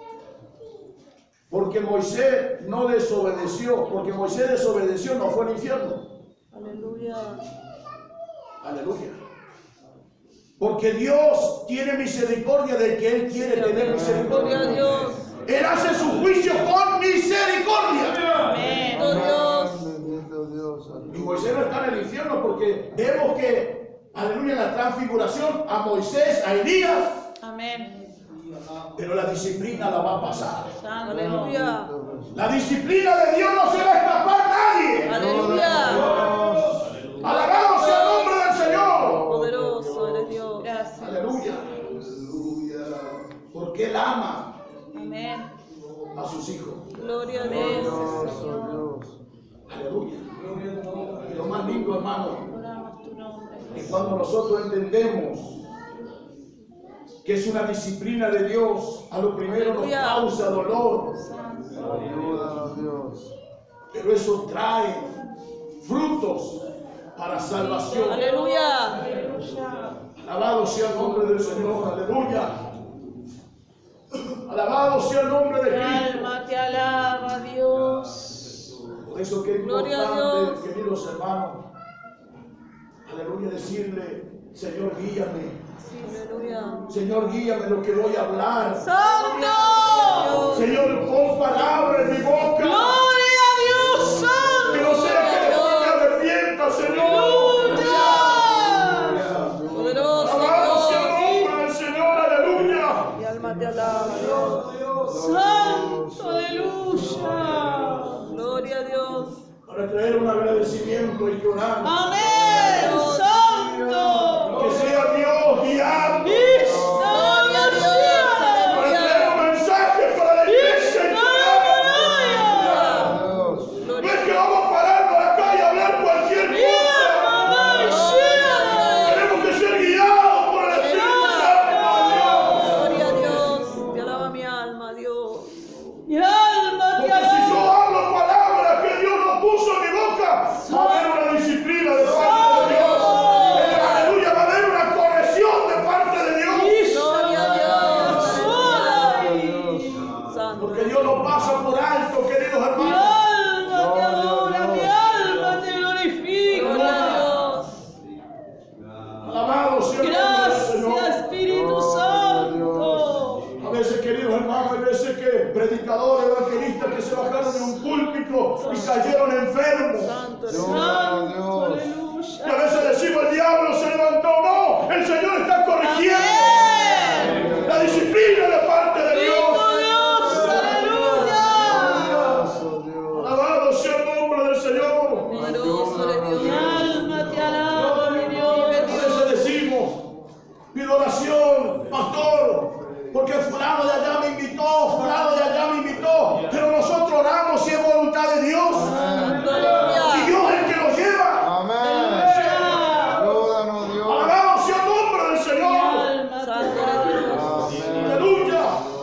Porque Moisés no desobedeció, porque Moisés desobedeció, no fue al infierno. Aleluya. Aleluya. Porque Dios tiene misericordia del que Él quiere tener Gloria misericordia. a Dios. Él hace su juicio con misericordia. Amén. Bendito Dios. Bendito Dios. Y Moisés no está en el infierno porque vemos que, aleluya, en la transfiguración a Moisés, a Elías, Amén. pero la disciplina la va a pasar. Santo. Aleluya. La disciplina de Dios no se va a escapar nadie. Aleluya. Alabado sea el nombre del Señor. Poderoso eres Dios. Gracias. Aleluya. Porque Él ama Amén. a sus hijos. Gloria a Dios. Glorioso Dios. Aleluya. Y lo más lindo, hermano, Adoramos tu nombre. es cuando nosotros entendemos que es una disciplina de Dios, a lo primero nos Aleluya. causa dolor, Santo. Ayúdanos Dios. pero eso trae frutos para salvación. Aleluya. Alabado sea el nombre del Señor, aleluya. Alabado sea el nombre de Mi Cristo. alma te alaba, Dios. Por eso que es Gloria a importante, Dios. queridos hermanos, aleluya, decirle, Señor, guíame. Aleluya. Señor, guíame lo que voy a hablar. Santo. Señor, pon palabra en mi boca. Gloria a Dios. Que no sea que después me arrepienta, Señor. Poderoso Alabado sea el Dios. nombre del Señor, aleluya. Mi alma te alaba, Dios. Santo. Aleluya. Gloria a Dios. Para traer un agradecimiento y llorar. Amén. Santo. Que sea Dios guiando. Gloria a Dios. Para traer Aleluya. un mensaje para la iglesia y llorar. Dios. No es que vamos a pararnos acá y hablar cualquier cosa. Tenemos que ser guiados por el Espíritu Santo de Dios. Gloria a Dios. Te alaba mi alma, Dios. Mi alma te Porque si yo alaba. hablo palabras que Dios no puso en mi boca, va a haber una disciplina de parte de Dios. Aleluya, va a haber una corrección de parte de Dios. Gloria a Dios. Aleluya. Santo. Porque Dios no pasa por alto, queridos Mi hermanos. alma te adora, mi alma te glorifica. Gloria a Dios. Alabado sea el nombre del Gracias, Señor. Espíritu Santo. A veces, queridos hermanos, hay veces que predicadores, evangelistas que se bajaron de un púlpito y cayeron enfermos. Santo eres Gloria Dios. a Dios. Y a veces decimos, el diablo se levantó. No, el Señor está corrigiendo. Amén. La disciplina de parte de Dios. Bendito Dios, aleluya. Glorioso Dios. Alabado sea el nombre del Señor. Poderoso eres Mi Dios. alma te alaba, mi A Dios. veces decimos, pido oración, pastor, porque fulano de allá me invitó, fulano de allá me invitó. Pero nosotros oramos si es voluntad de Dios. Santo, Si aleluya. Dios es el que nos lleva. Amén. Ayúdanos Dios. Alabado sea el nombre del Mi Señor. alma te Santo alaba. eres Dios. Amén. Aleluya.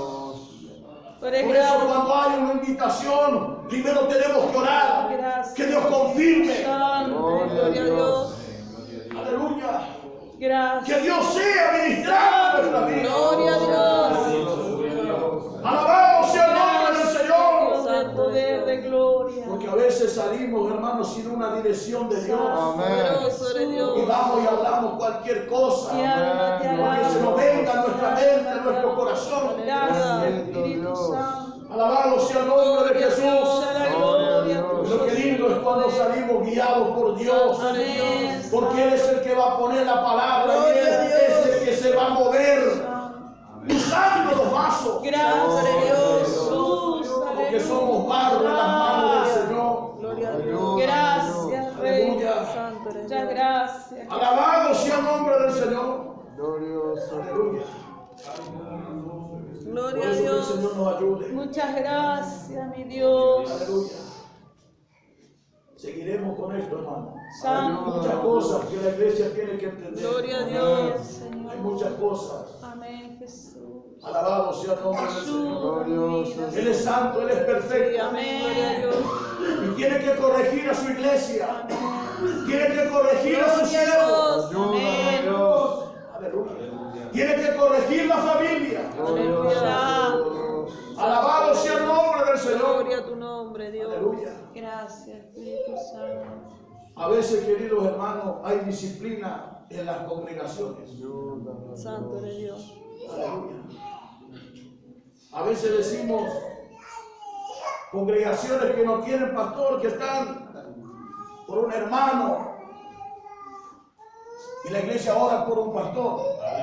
Tú eres Por eso grande. cuando hay una invitación, primero tenemos que orar. Gracias. Que Dios confirme. Santo. Gloria a Dios. Aleluya. Gracias. Que Dios sea ministrando nuestra vida. Gloria a Dios. Alabado sea el nombre del Señor. Del poder de gloria. Porque a veces salimos, hermanos, sin una dirección de Dios. Amén. Poderoso eres Y Dios. vamos y hablamos cualquier cosa. Mi alma te alaba. Que se nos venga a nuestra mente, a nuestro corazón. Gracias, Bendito Espíritu Dios. Santo. Alabado sea el nombre de Jesús. A la gloria. Lo que lindo es cuando salimos guiados por Dios. Amén. Porque Él es el que va a poner la palabra y Él es el que se va a mover usando los vasos. Gracias, Dios. Gloria Por a eso que el Dios. Señor nos ayude. Muchas gracias, mi Dios. Aleluya. Seguiremos con esto, hermano. Santo. Hay muchas cosas que la iglesia tiene que entender. Gloria a Amén, Dios. Señor. Hay muchas cosas. Amén, Jesús. Alabado sea el nombre del Señor. Glorioso. Él es santo, Él es Sí, perfecto. amén. Gloria a Dios. Y tiene que corregir a su iglesia. Tiene que corregir a sus Gloria a siervos. Dios. Ayúdanos, Dios. Aleluya. Tiene que corregir la familia. Glorioso. Alabado sea el nombre del Señor. Gloria a tu nombre, Dios. Aleluya. Gracias, Espíritu Santo. A veces, queridos hermanos, hay disciplina en las congregaciones. Ayúdanos, Santo eres Dios. Dios. Aleluya. A veces decimos congregaciones que no tienen pastor, que están por un hermano. Y la iglesia ora por un pastor.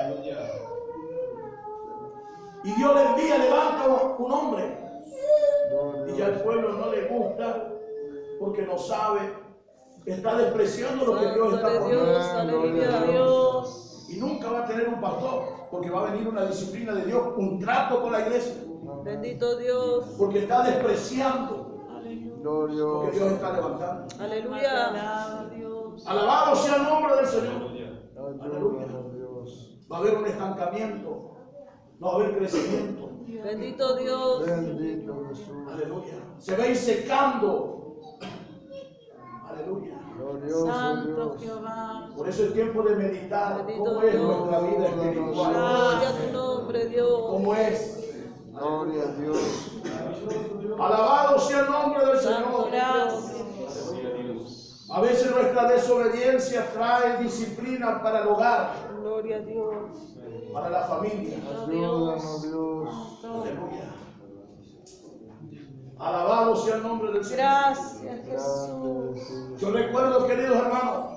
Y Dios le envía, levanta un hombre. Y ya el pueblo no le gusta porque no sabe, está despreciando lo que Dios está Santo eres poniendo. Dios. Aleluya. Dios. Y nunca va a tener un pastor porque va a venir una disciplina de Dios, un trato con la iglesia. Bendito Dios. Porque está despreciando Aleluya. lo que Dios Glorioso. está levantando. Aleluya. Alaba, Dios. Alabado sea el nombre del Señor. Ayúdanos, Dios. Va a haber un estancamiento, no va a haber crecimiento. Bendito Dios. Bendito Jesús. Aleluya. Se va a ir secando. Aleluya. Glorioso Santo Dios. Jehová. Por eso es tiempo de meditar Bendito cómo es Dios. nuestra vida espiritual. Gloria a tu nombre, Dios. Cómo es. Gloria a Dios. Alabado sea el nombre del Santo Señor. Gracias. A veces nuestra desobediencia trae disciplina para el hogar, Gloria a Dios. para la familia. Ayúdanos, Dios. Aleluya. Alabado sea el nombre del Señor. Gracias, Grande Jesús. Jesús. Yo recuerdo, queridos hermanos,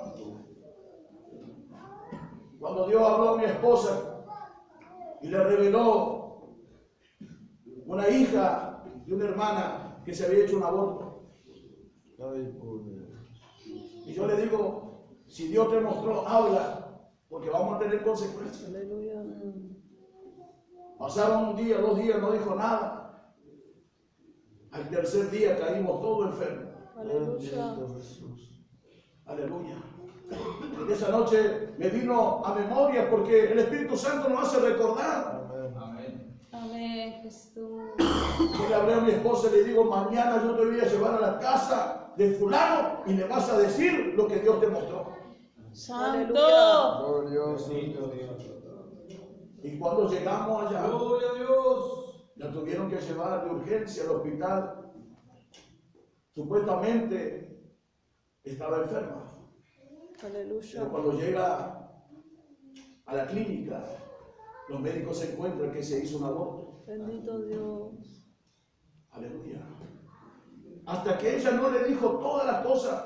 cuando Dios habló a mi esposa y le reveló una hija de una hermana que se había hecho un aborto. Ay, pobre. Y yo le digo, si Dios te mostró, habla, porque vamos a tener consecuencias. Aleluya. Pasaron un día, dos días, no dijo nada. Al tercer día caímos todos enfermos. Aleluya. Bendito Jesús. Aleluya. En esa noche me vino a memoria porque el Espíritu Santo nos hace recordar. Amén. Amén, Jesús. Yo le hablé a mi esposa y le digo, mañana yo te voy a llevar a la casa de fulano y le vas a decir lo que Dios te mostró. Santo. Glorioso Dios. Y cuando llegamos allá, Gloria a Dios. la tuvieron que llevar de urgencia al hospital. Supuestamente estaba enferma. Aleluya. Pero cuando llega a la clínica, los médicos se encuentran que se hizo un aborto. Bendito Dios. Aleluya. Hasta que ella no le dijo todas las cosas,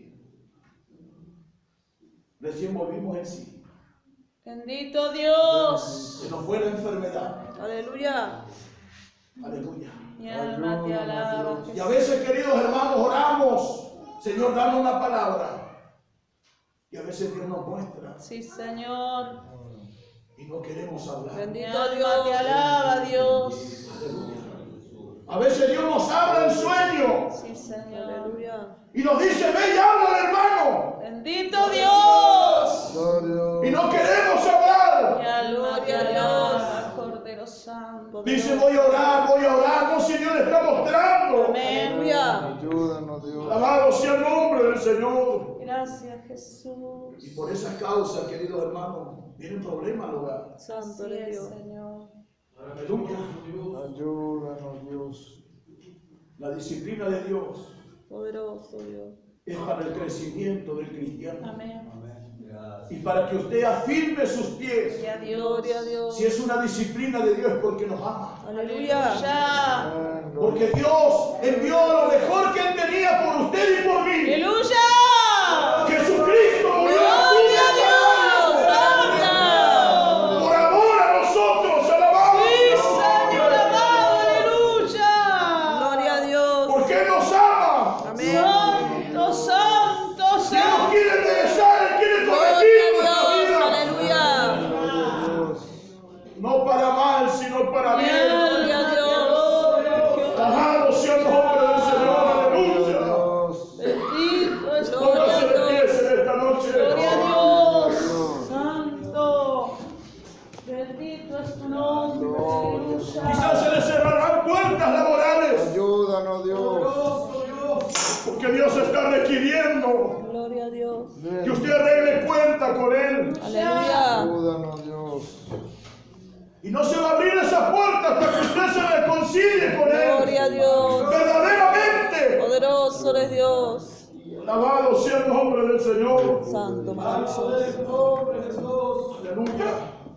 recién volvimos en sí. Bendito Dios. Se nos fue la enfermedad. Aleluya. Aleluya. Mi alma te alaba, Y a Jesús. veces, queridos hermanos, oramos, Señor, dame una palabra. Y a veces Dios nos muestra Sí, Señor. y no queremos hablar. Mi Bendito alma Dios. te alaba, Dios. Aleluya. A veces Dios nos habla en sueño Sí, Señor. Aleluya. y nos dice, ve y habla al hermano. Bendito Dios. Y no queremos hablar. Mi alma te Gloria a Dios. alaba, Cordero Santo. Dice, voy a orar, voy a orar. No, si Dios le está mostrando. Amén. Aleluya. Ayúdanos, Dios. Alabado sea el nombre del Señor. Gracias, Jesús. Y por esas causas, queridos hermanos, vienen problemas al hogar. Santo Así eres es, Dios. Señor. Aleluya. Ayúdanos, Dios. La disciplina de Dios Poderoso Dios. es para el crecimiento del cristiano. Amén. Y para que usted afirme sus pies. Y a Dios. Gloria a Dios. Si es una disciplina de Dios es porque nos ama. Aleluya. Ya. Amén. Porque Dios envió lo mejor que Él tenía por usted y por mí. Aleluya. Jesucristo murió en la Gloria cruz a Dios. del Calvario. Aleluya. Por amor a nosotros, alabamos. Señor amado, aleluya. Gloria a Dios. Porque Él nos ama. Amén. Santo, santo, Si Él nos santo. quiere enderezar, Él quiere Gloria corregir a nuestra Dios. vida. Aleluya. Gloria a Dios. No para mal, sino para Mi bien. Ayúdanos, Dios. Porque Dios está requiriendo Gloria a Dios. que usted arregle cuenta con Él. Aleluya. Ayúdanos, Dios. Y no se va a abrir esa puerta hasta que usted se reconcilie con Él. Gloria a Dios. Verdaderamente. Poderoso eres Dios. Alabado sea el nombre del Señor. Santo, maravilloso. Aleluya.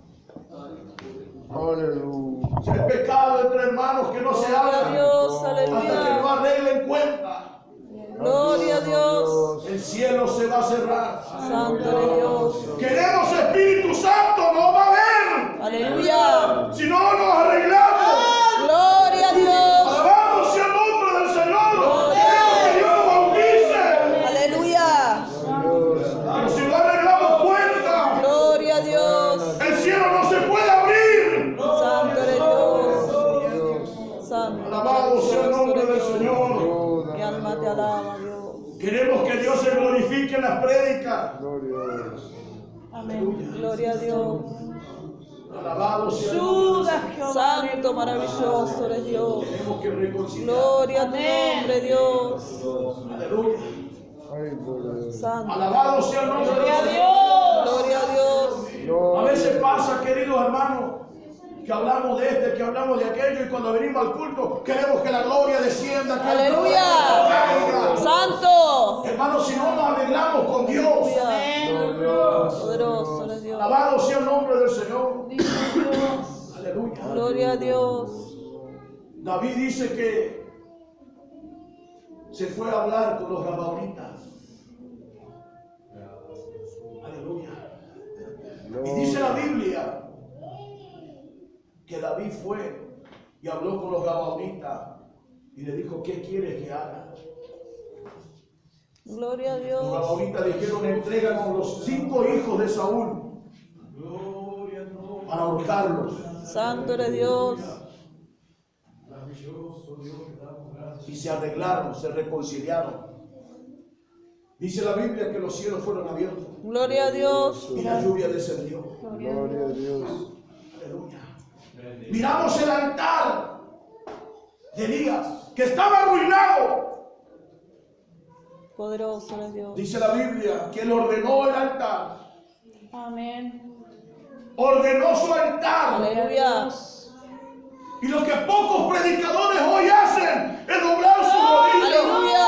Aleluya. Si hay pecado entre hermanos que no se Gloria a hablan Dios. hasta que no Aleluya. arreglen cuenta, Gloria a Dios. el cielo se va a cerrar. Santo eres Dios. Queremos Espíritu Santo, no va a haber. Aleluya. Si no nos arreglamos. Gloria a Dios. Alabado sea el nombre del Señor. Queremos que Dios nos bautice. Aleluya. Pero si no arreglamos cuenta, Gloria a Dios. el cielo no se puede abrir. Santo eres Dios. Santo. Alabado sea el nombre del Señor. Mi alma te alaba, Dios. Queremos que Dios se glorifique en las prédicas. Gloria a Dios. Amén. Gloria a Dios. Alabado sea el nombre del Señor. Santo, maravilloso eres Dios. Tenemos que reconciliar. Gloria a tu nombre, Dios. Aleluya. Ay, gloria a Dios. Santo. Alabado sea el nombre del Señor. Gloria a Dios. A Gloria. veces pasa, queridos hermanos, que hablamos de este, que hablamos de aquello, y cuando venimos al culto queremos que la gloria descienda. Que la Aleluya. gloria caiga. Santo. Hermanos, si no nos arreglamos con Dios, Poderoso eres Dios. alabado sea el nombre del Señor. Aleluya. Gloria a Dios. David dice que se fue a hablar con los gabaonitas. Aleluya. Y dice la Biblia que David fue y habló con los gabaonitas y le dijo: ¿qué quieres que haga? Gloria a Los Dios. gabaonitas dijeron: entréganos los cinco hijos de Saúl para ahorcarlos. Santo eres Dios. Y se arreglaron, se reconciliaron. Dice la Biblia que los cielos fueron abiertos Gloria a Dios. y la lluvia descendió. Gloria a Dios. Aleluya. Miramos el altar de Elías, que estaba arruinado. Poderoso eres Dios. Dice la Biblia que él ordenó el altar. Amén. Ordenó su altar. Aleluya. Y lo que pocos predicadores hoy hacen es doblar su rodilla. Aleluya.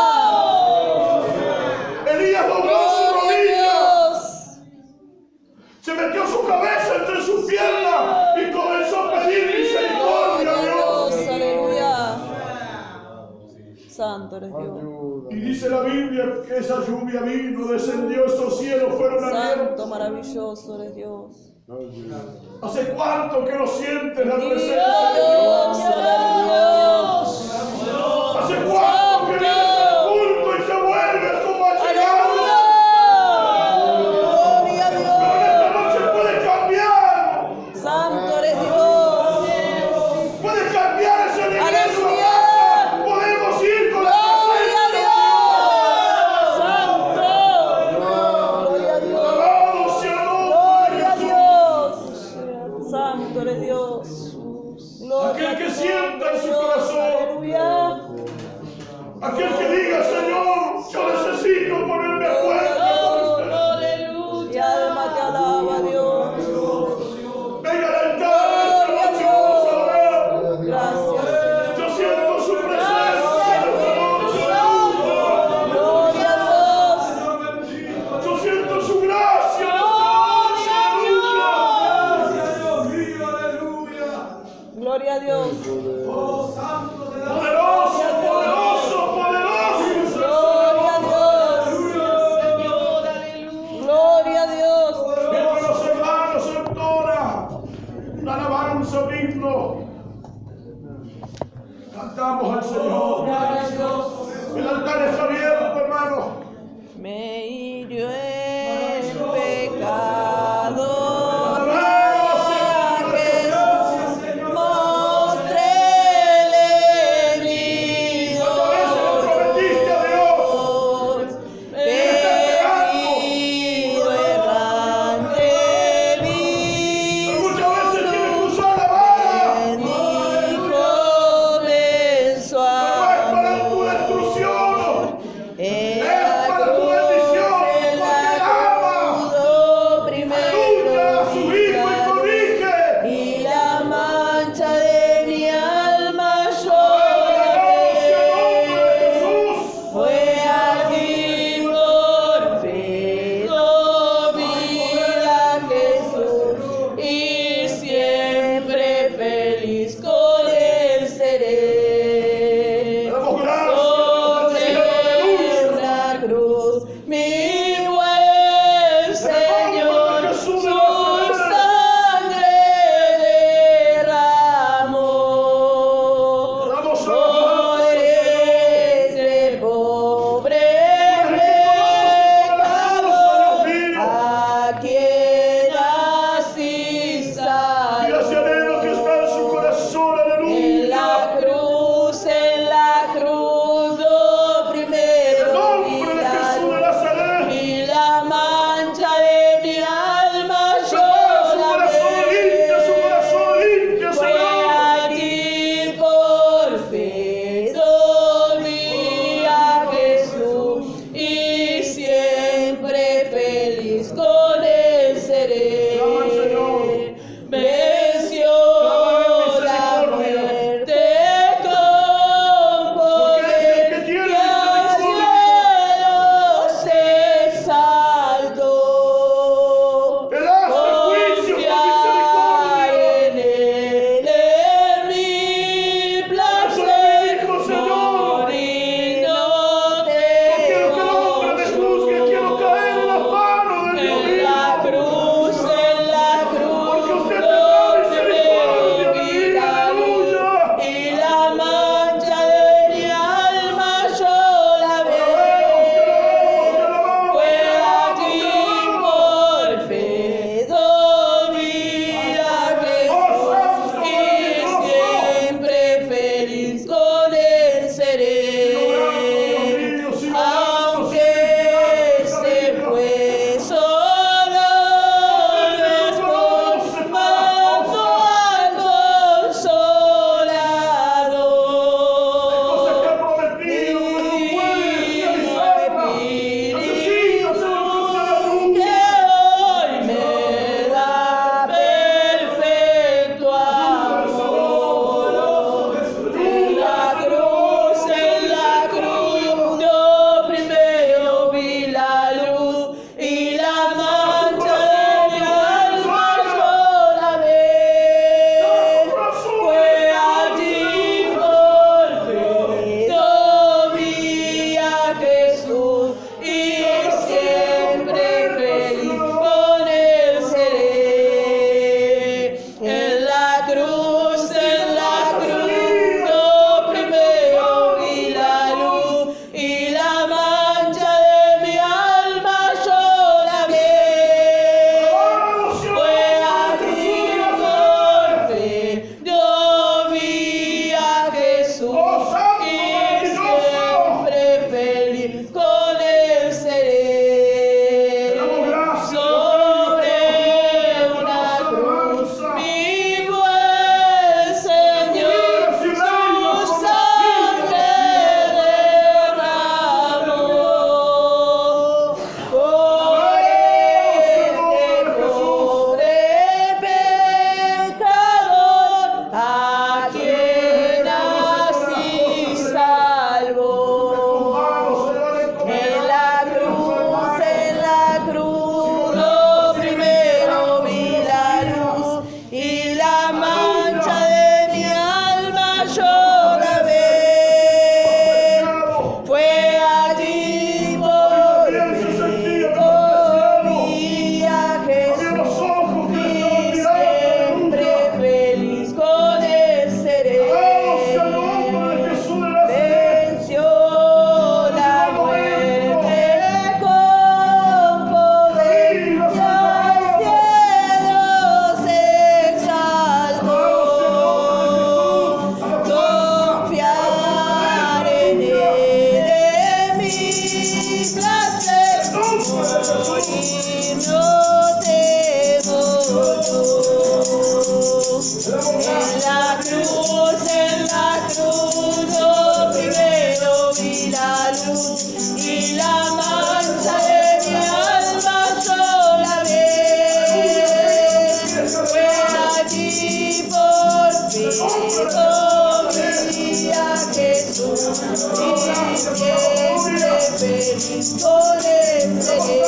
Elías dobló su Gloria rodilla. a Dios. Se metió su cabeza entre sus piernas y comenzó a pedir misericordia a Dios. Dios. Aleluya. Santo eres Dios. Ayuda. Y dice la Biblia que esa lluvia vino, descendió, estos cielos fueron abiertos. Santo, maravilloso eres Dios. Ayuda. ¿Hace cuánto que lo sientes la Dios, presencia de Dios? Dios. ¿Hace cuánto que vienes al culto y te vuelves como ha llegado? Gloria a Pero Dios. esta noche puede cambiar. Santo eres Dios. Puede cambiar ese regreso a Aleluya. casa. Podemos ir con la Gloria a presencia. Dios. Santo. Gloria a Dios. Alabado sea el nombre Gloria a de Jesús. Dios. Santo eres Dios. Gloria Aquel a que tu sienta en su Dios. corazón. Aleluya. Aquel que diga: Señor, yo necesito ponerme a cuenta con usted. Mi alma te alaba, Dios. Venga al altar esta noche, vamos a orar. Gracias, Señor. Yo siento su presencia esta noche. Gloria a Dios. Yo siento su gracia esta noche. Aleluya. Gloria a Dios. Poderoso, poderoso, poderoso. siempre feliz con él seré.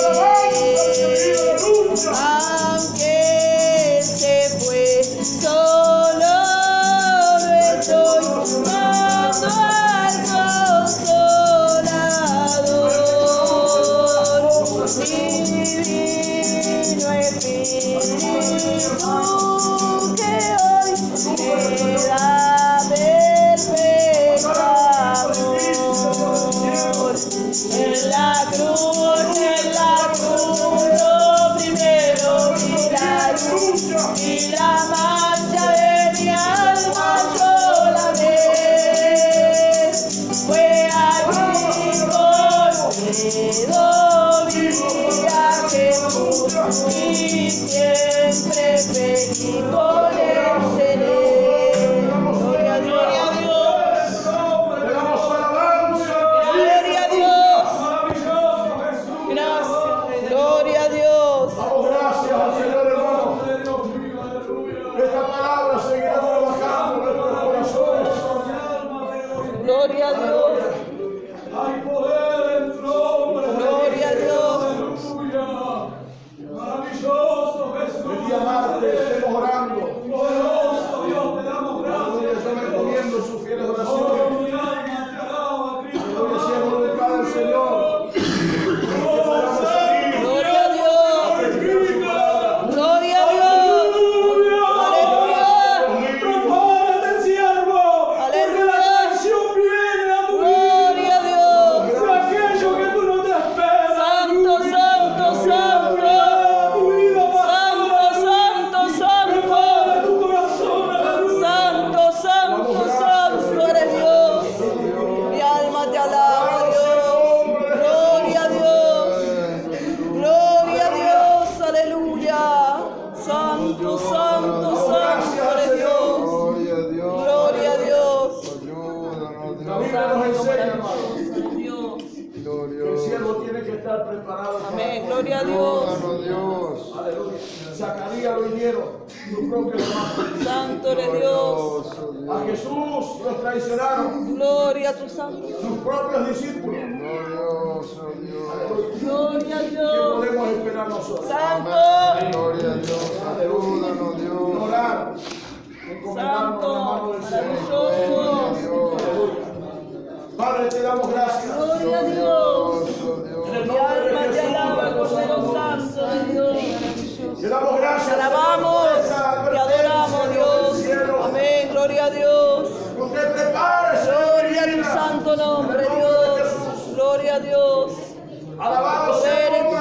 Aunque se fue, solo no estoy junto al Consolador. Divino Espíritu que hoy me da perfecto amor. En la cruz, en la cruz, lo primero vi la luz y la mancha de mi alma yo la ve. Fue allí conmigo vi a Jesús y siempre feliz con él seré. Gloria a Dios. Le damos alabanza. Gloria a Dios. Gracias. Gloria a Dios. Damos gracias al Señor, hermano. Esta palabra seguirá trabajando en nuestros corazones. Gloria a Dios. Hay poder en tu nombre. Gloria a Dios. Aleluya. Maravilloso Jesús. El día martes estemos orando. Poderoso Dios, te damos Aleluya, gracias. yo me encomiendo sus fieles Oh, oraciones. mi alma te alaba, Cristo. Aleluya, sea voluntad del Señor. Gloria a Dios. Gloria a Dios. Aleluya. Prepárate, siervo, porque la traición viene a tu vida. Gloria a Dios. De aquello que tú no te esperas. Santo, santo, santo. Tu vida Santo, santo, santo. prepara tu corazón, aleluya. Santo, santo, santo eres Dios. Mi alma te alaba, Dios. Gloria a Dios. Gloria a Dios. Aleluya. Santo, santo, santo eres Dios. Gloria a Dios. Gloria a Dios. Ayúdanos, La Dios. Biblia nos enseña, hermano, Dios. Gloria que a el Dios. siervo tiene que estar preparado. para- Amén. Gloria a Dios. Ayúdanos, Dios. Aleluya. Zacarías lo hirieron, sus propios hermanos. Santo eres Dios. A Jesús los traicionaron, Gloria a tu santo. sus propios discípulos. Glorioso Dios. Gloria a ¿Qué Dios. podemos esperar nosotros? Santo. Gloria a Dios. Ayúdanos, Dios. Orar, encomendarnos a la mano del Señor. Maravilloso. Padre, te damos gracias. Gloria a Dios. Glorioso Dios. En el Mi nombre de alma te Jesús, alaba, Cordero Santo de Dios. te damos gracias. Te alabamos, te adoramos, Dios. Cielo. Amén, gloria a Dios. Usted prepárese. Gloria a tu santo nombre, Dios. Gloria a Dios. Alabado sea Poder el en tu